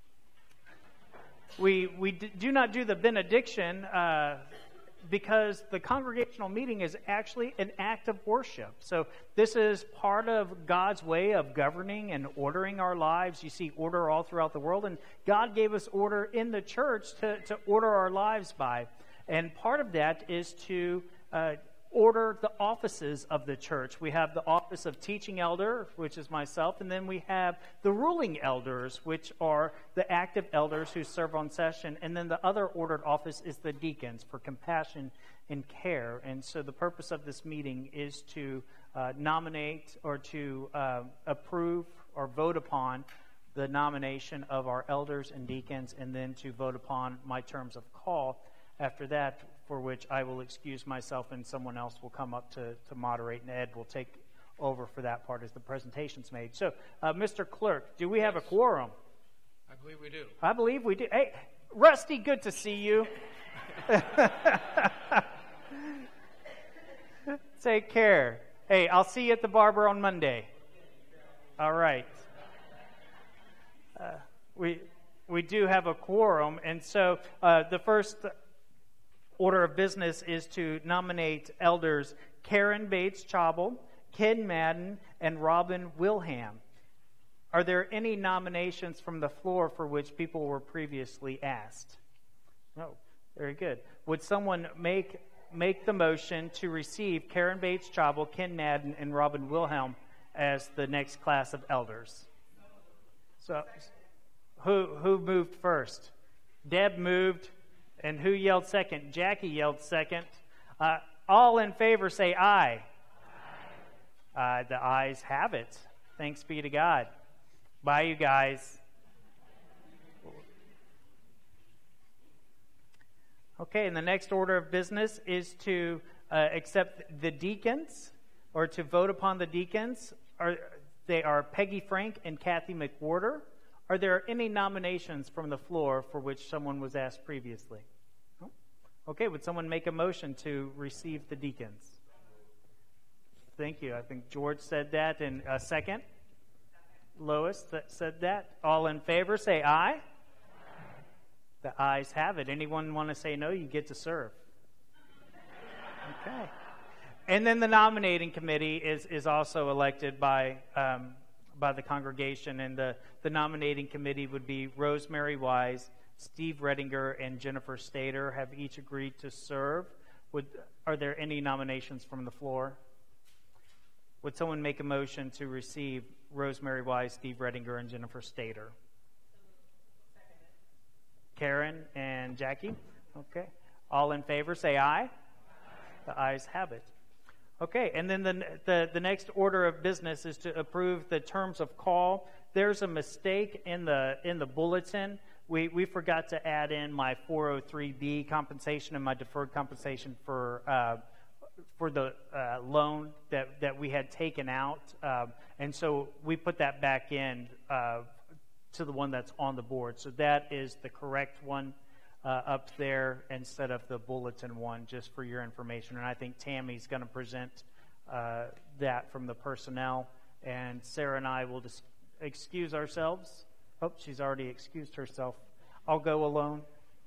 We do not do the benediction because the congregational meeting is actually an act of worship. So this is part of God's way of governing and ordering our lives. You see order all throughout the world, and God gave us order in the church to order our lives by. And part of that is to order the offices of the church. We have the office of teaching elder, which is myself, and then we have the ruling elders, which are the active elders who serve on session, and then the other ordered office is the deacons for compassion and care. And so the purpose of this meeting is to nominate or to approve or vote upon the nomination of our elders and deacons, and then to vote upon my terms of call after that, for which I will excuse myself and someone else will come up to moderate, and Ed will take over for that part as the presentation's made. So, Mr. Clerk, do we have a quorum?
I believe we do.
I believe we do. Hey, Rusty, good to see you. Take care. Hey, I'll see you at the barber on Monday. All right. We do have a quorum, and so the first order of business is to nominate elders Karen Bates-Chobble, Ken Madden, and Robin Wilhelm. Are there any nominations from the floor for which people were previously asked? No. Very good. Would someone make the motion to receive Karen Bates-Chobble, Ken Madden, and Robin Wilhelm as the next class of elders? So, who moved first? Deb moved. And who yelled second? Jackie yelled second. All in favor say aye. Aye. The ayes have it. Thanks be to God. Bye, you guys. Okay, and the next order of business is to accept the deacons. or to vote upon the deacons. They are Peggy Frank and Kathy McWhorter. Are there any nominations from the floor for which someone was asked previously? No? Okay, would someone make a motion to receive the deacons? Thank you. I think George said that. And a second? Lois said that. All in favor, say aye. The ayes have it. Anyone want to say no? You get to serve. Okay. And then the nominating committee is also elected by the congregation, and the nominating committee would be Rosemary Wise, Steve Redinger, and Jennifer Stater have each agreed to serve. Are there any nominations from the floor? Would someone make a motion to receive Rosemary Wise, Steve Redinger, and Jennifer Stater? Karen and Jackie? Okay. All in favor, say aye. The ayes have it. Okay, and then the next order of business is to approve the terms of call. There's a mistake in the bulletin. We forgot to add in my 403B compensation and my deferred compensation for the loan that we had taken out, and so we put that back in to the one that's on the board. So that is the correct one up there instead of the bulletin one, just for your information. And I think Tammy's going to present that from the personnel, and Sarah and I will just excuse ourselves. Oh, she's already excused herself. I'll go alone.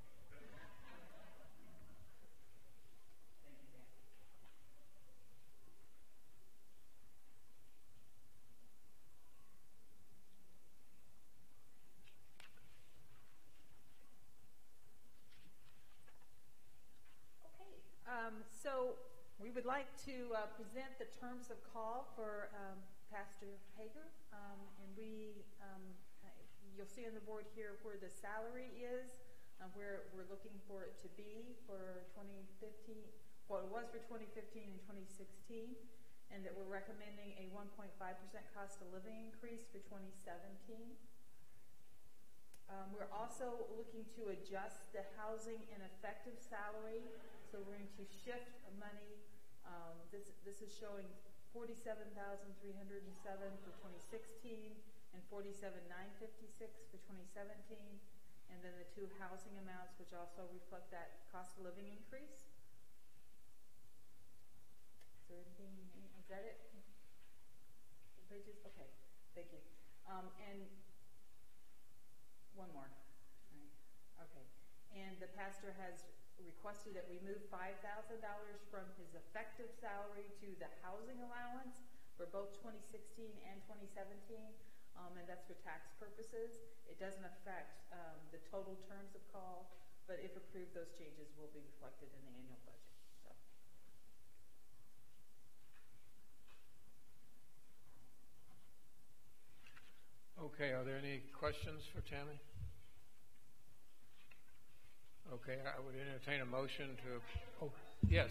So we would like to present the terms of call for Pastor Hegar, and you'll see on the board here where the salary is, where we're looking for it to be for 2015. Well, it was for 2015 and 2016, and that we're recommending a 1.5% cost of living increase for 2017. We're also looking to adjust the housing and effective salary. So we're going to shift money. This is showing $47,307 for 2016 and $47,956 for 2017. And then the two housing amounts, which also reflect that cost of living increase. Is there anything? Is that it? The pages? Okay. Thank you. And one more. Right. Okay. And the pastor has requested that we move $5,000 from his effective salary to the housing allowance for both 2016 and 2017, and that's for tax purposes. It doesn't affect the total terms of call, but if approved, those changes will be reflected in the annual budget.
Okay, are there any questions for Tammy? Okay, I would entertain a motion to. Oh, yes.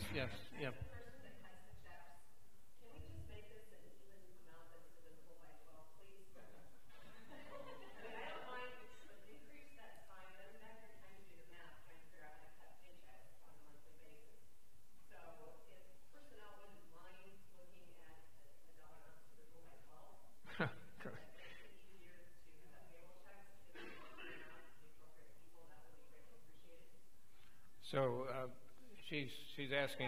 So she's asking.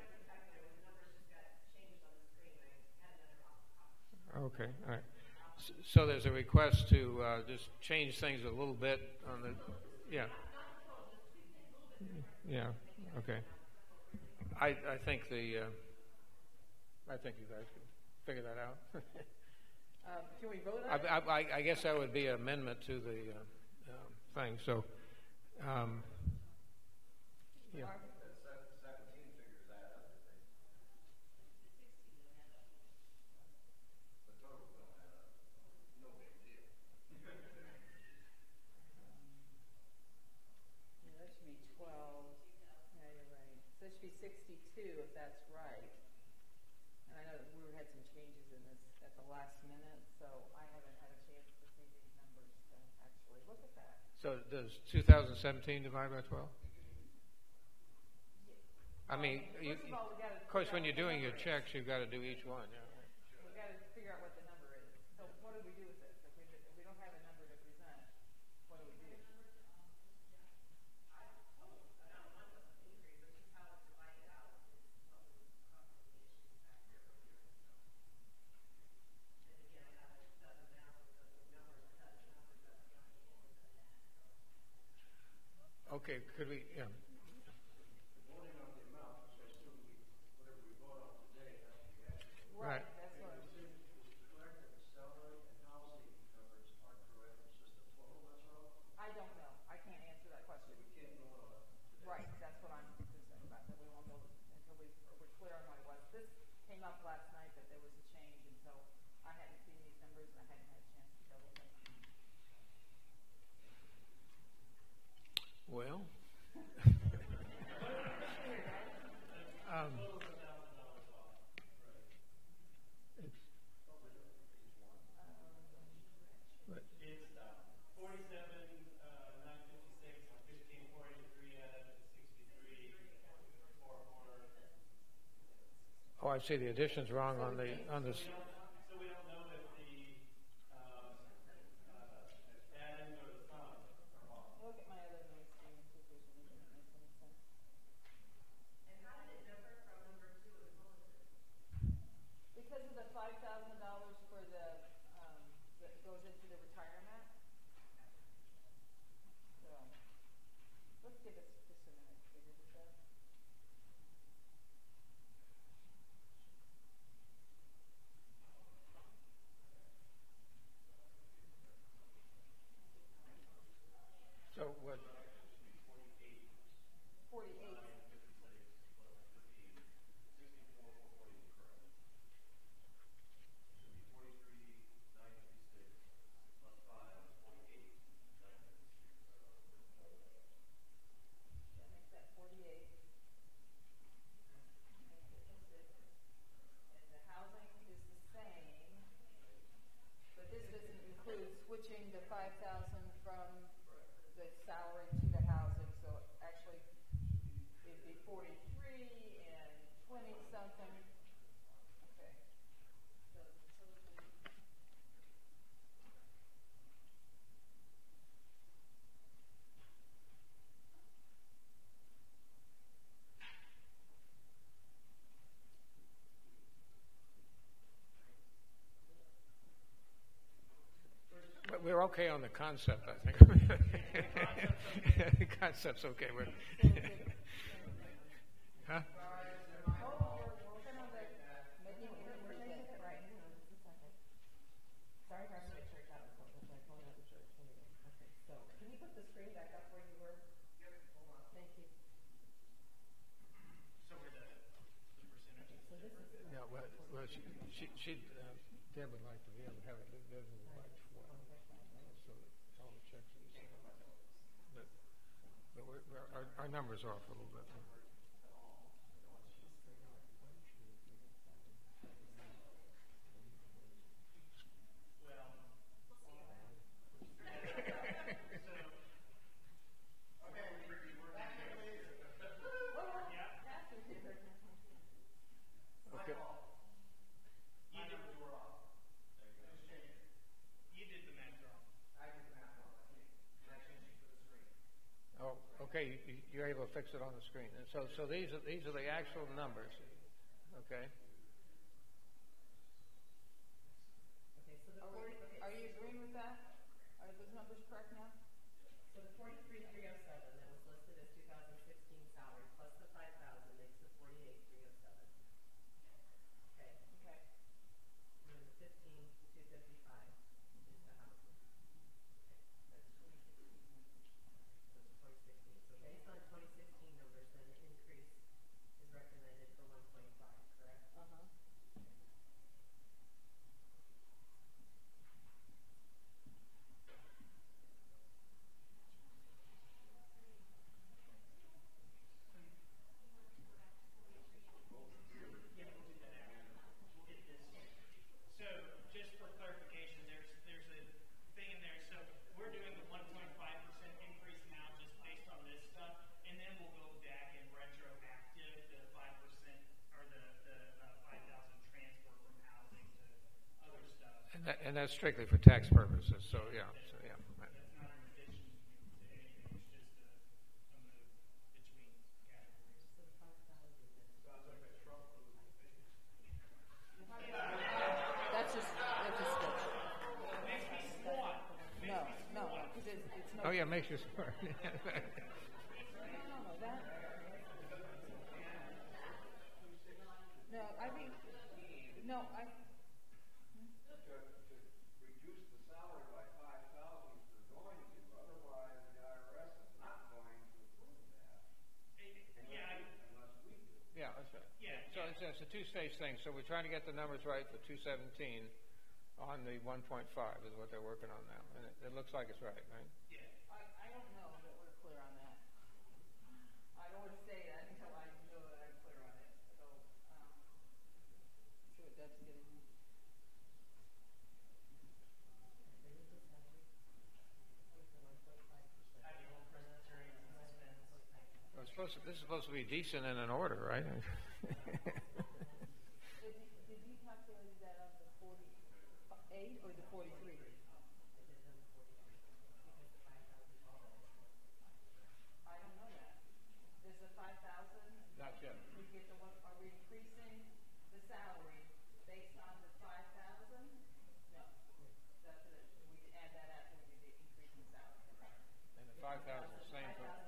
Okay, all right. So there's a request to just change things a little bit on the. Yeah. Okay. I think I think you guys can figure that out.
Can we vote on it?
I guess that would be an amendment to the thing. So. Yeah.
That should be 12. Yeah, you're right. So that should be 62 if that's right. And I know that we had some changes in this at the last minute, so I haven't had a chance to see these numbers to actually look at that.
So does 2017 divide by 12? I mean,
First of all, we got to.
of course, when you're doing your checks, you've got to do each one. Yeah.
We've got to figure out what the number is. So what do we do with this? If we don't have a number to present, what do we do?
Okay, could we? Yeah. Right.
That's what I'm saying. I don't know. I can't answer that question. Right. That's what I'm concerned about. That we won't know until we're clear on what it was. This came up last night that there was a change, and so I hadn't seen these numbers and I hadn't had a chance to double check.
Well. It's
47,956 on 1543 out of 63.
Oh, I see. The addition's wrong on the.
So we don't know if the adding or the sum are wrong.
Look at my other notes too, and see if there's anything that makes any sense.
And how did it differ from number 2 in the bulletin?
Because of the $5,000 for the that goes into the retirement. So let's give it just a minute to figure this out.
So what?
48. That makes that 48. And the housing is the same, but this doesn't include switching the 5,000 from the salary to the housing. So actually, it'd be 43 and 20 something. Okay.
But we're okay on the concept, I think. The concept's okay. Huh?
Sorry, I have to make sure I got it. I told you the church. Here we go. Okay, so can you put the screen back up where you were? Yep. Hold on. Thank you.
So we're the percentages.
So this is.
Yeah, well, Deb would like to be able to have it. There's like 12, so that all the checks are the same. But our numbers are off a little bit. Okay.
You did the math wrong.
Oh, okay. You're able to fix it on the screen. And so these are the actual numbers. Okay.
Okay, so are you agreeing with that? Are those numbers correct now?
So the 43,307 that was listed as 2016 salary plus the 5,000 makes the 48,307. Okay.
Okay.
And then the 15,255 is the housing. That's 2016. So it's 2016. So based on 2016 numbers, then the increase is recommended for 1.5, correct?
Uh-huh.
that's strictly for tax purposes. So yeah. Right.
That's just no, because it's no.
Oh yeah, makes you smart.
Reduce the salary by $5,000 if they're going to. Otherwise, the IRS is not going to approve that. Unless we do.
Yeah, that's right. Yeah. So it's a two-stage thing. So we're trying to get the numbers right for 217 on the 1.5 is what they're working on now, and it looks like it's right?
Yeah. I don't know that we're clear on that. I don't want to say that until I know that I'm clear on it. So, see what Deb's getting here.
Well, this is supposed to be decent and in order, right?
Did you calculate that on the 48 or the 43? I don't know that. There's a 5,000.
Not yet.
We get the one. Are we increasing the salary based on the 5,000? No. That's it. We can add that after we do the increase in salary.
And the 5,000 is the same for.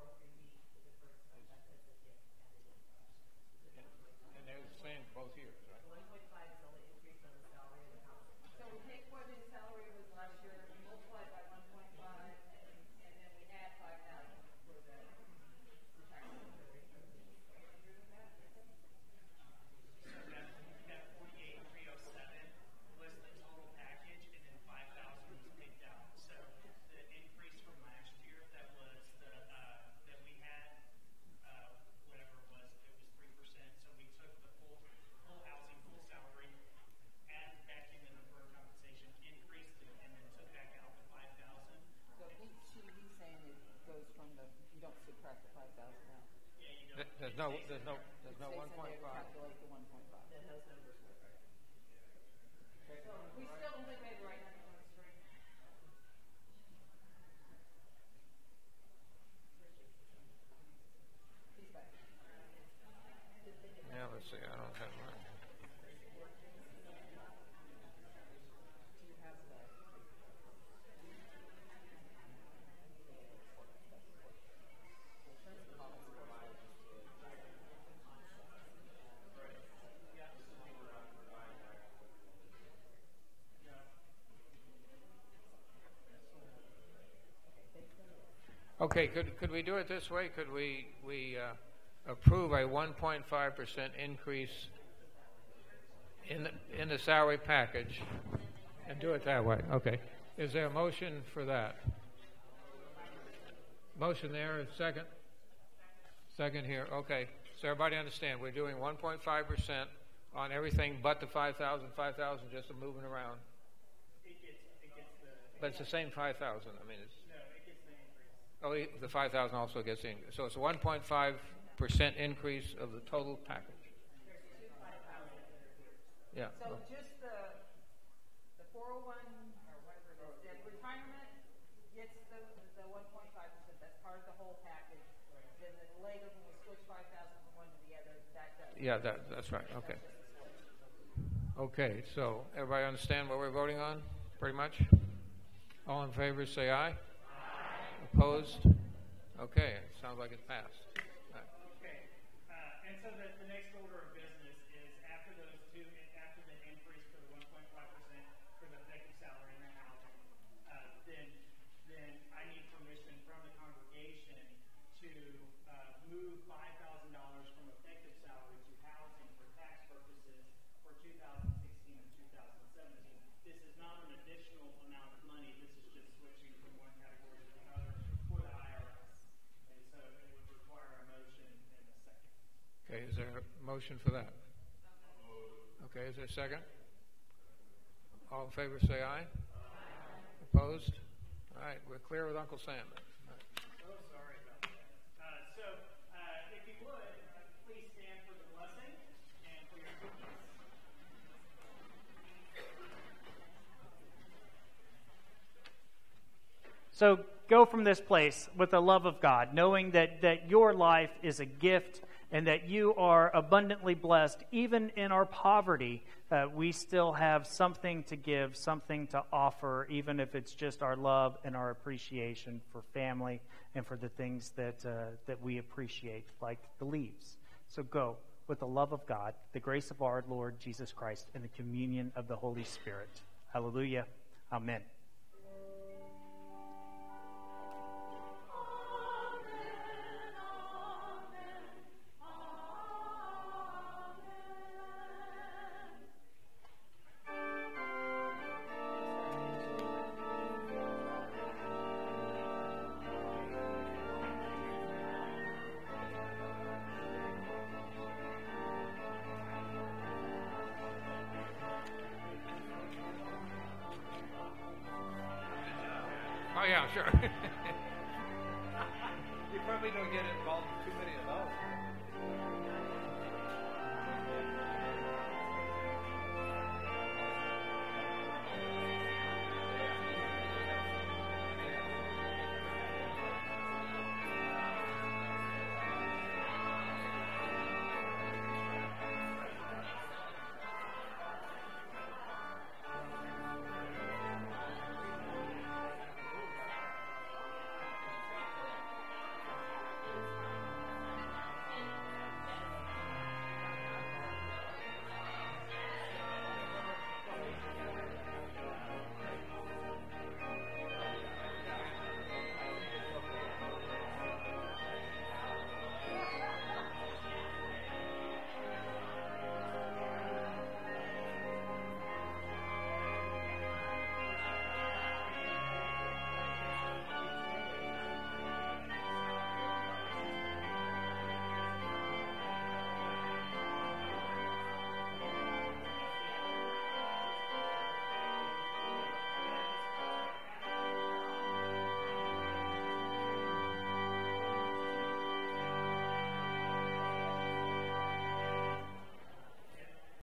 And they're the same both years, right?
1.5 is only increased on the salary of the housing.
So we take what his salary was last year, multiply by 1.5, and then we add 5,000 for the tax.
That 48,307 was the total package, and then 5,000 was picked out. So the increase from last year that was the that we had, whatever it was 3%. So we took the full housing, full salary, added back in the deferred compensation, increased it, and then took back out the 5,000.
So he's saying it goes from the, you don't subtract the 5,000 out.
Yeah, you don't.
There's no 1.5.
Calculate the 1.5.
Then those numbers were right.
We still don't think we have the right numbers on the screen. He's back.
Yeah, let's see. I don't have mine. Okay, could we do it this way? Could we approve a 1.5% increase in the salary package and do it that way? Okay. Is there a motion for that? Motion there, second? Second here. Okay. So everybody understand, we're doing 1.5% on everything but the 5,000, just moving around. But it's the same 5,000. I mean, it's. Oh, the 5,000 also gets in. So it's a 1.5% increase of the total package. Yeah.
So just the 401 or whatever it is, the retirement gets the 1.5%. That's part of the whole package. Then later when we switch 5,000 from one to the other, that does.
Yeah, that's right. Okay. Okay. So everybody understand what we're voting on? Pretty much. All in favor, say aye. Opposed? Okay, it sounds like it passed. Right.
Okay, and so the next order of business is after those two, after the increase for the 1.5% for the effective salary and the housing, then I need permission from the congregation to move $5,000 from effective salary to housing for tax purposes for 2016 and 2017. This is not an additional amount of money. This is just switching from one category to the other for the IRS. And so it would require a motion and a second.
Okay, is there a motion for that? Okay, is there a second? All in favor say aye. Opposed? All right, we're clear with Uncle Sam.
Oh, sorry about that. So if you would, please stand for the blessing and for your cookies. So go from this place with the love of God, knowing that your life is a gift and that you are abundantly blessed. Even in our poverty, we still have something to give, something to offer, even if it's just our love and our appreciation for family and for the things that we appreciate, like the leaves. So go with the love of God, the grace of our Lord Jesus Christ, and the communion of the Holy Spirit. Hallelujah. Amen.
Oh, yeah, sure.
You probably don't get involved in too many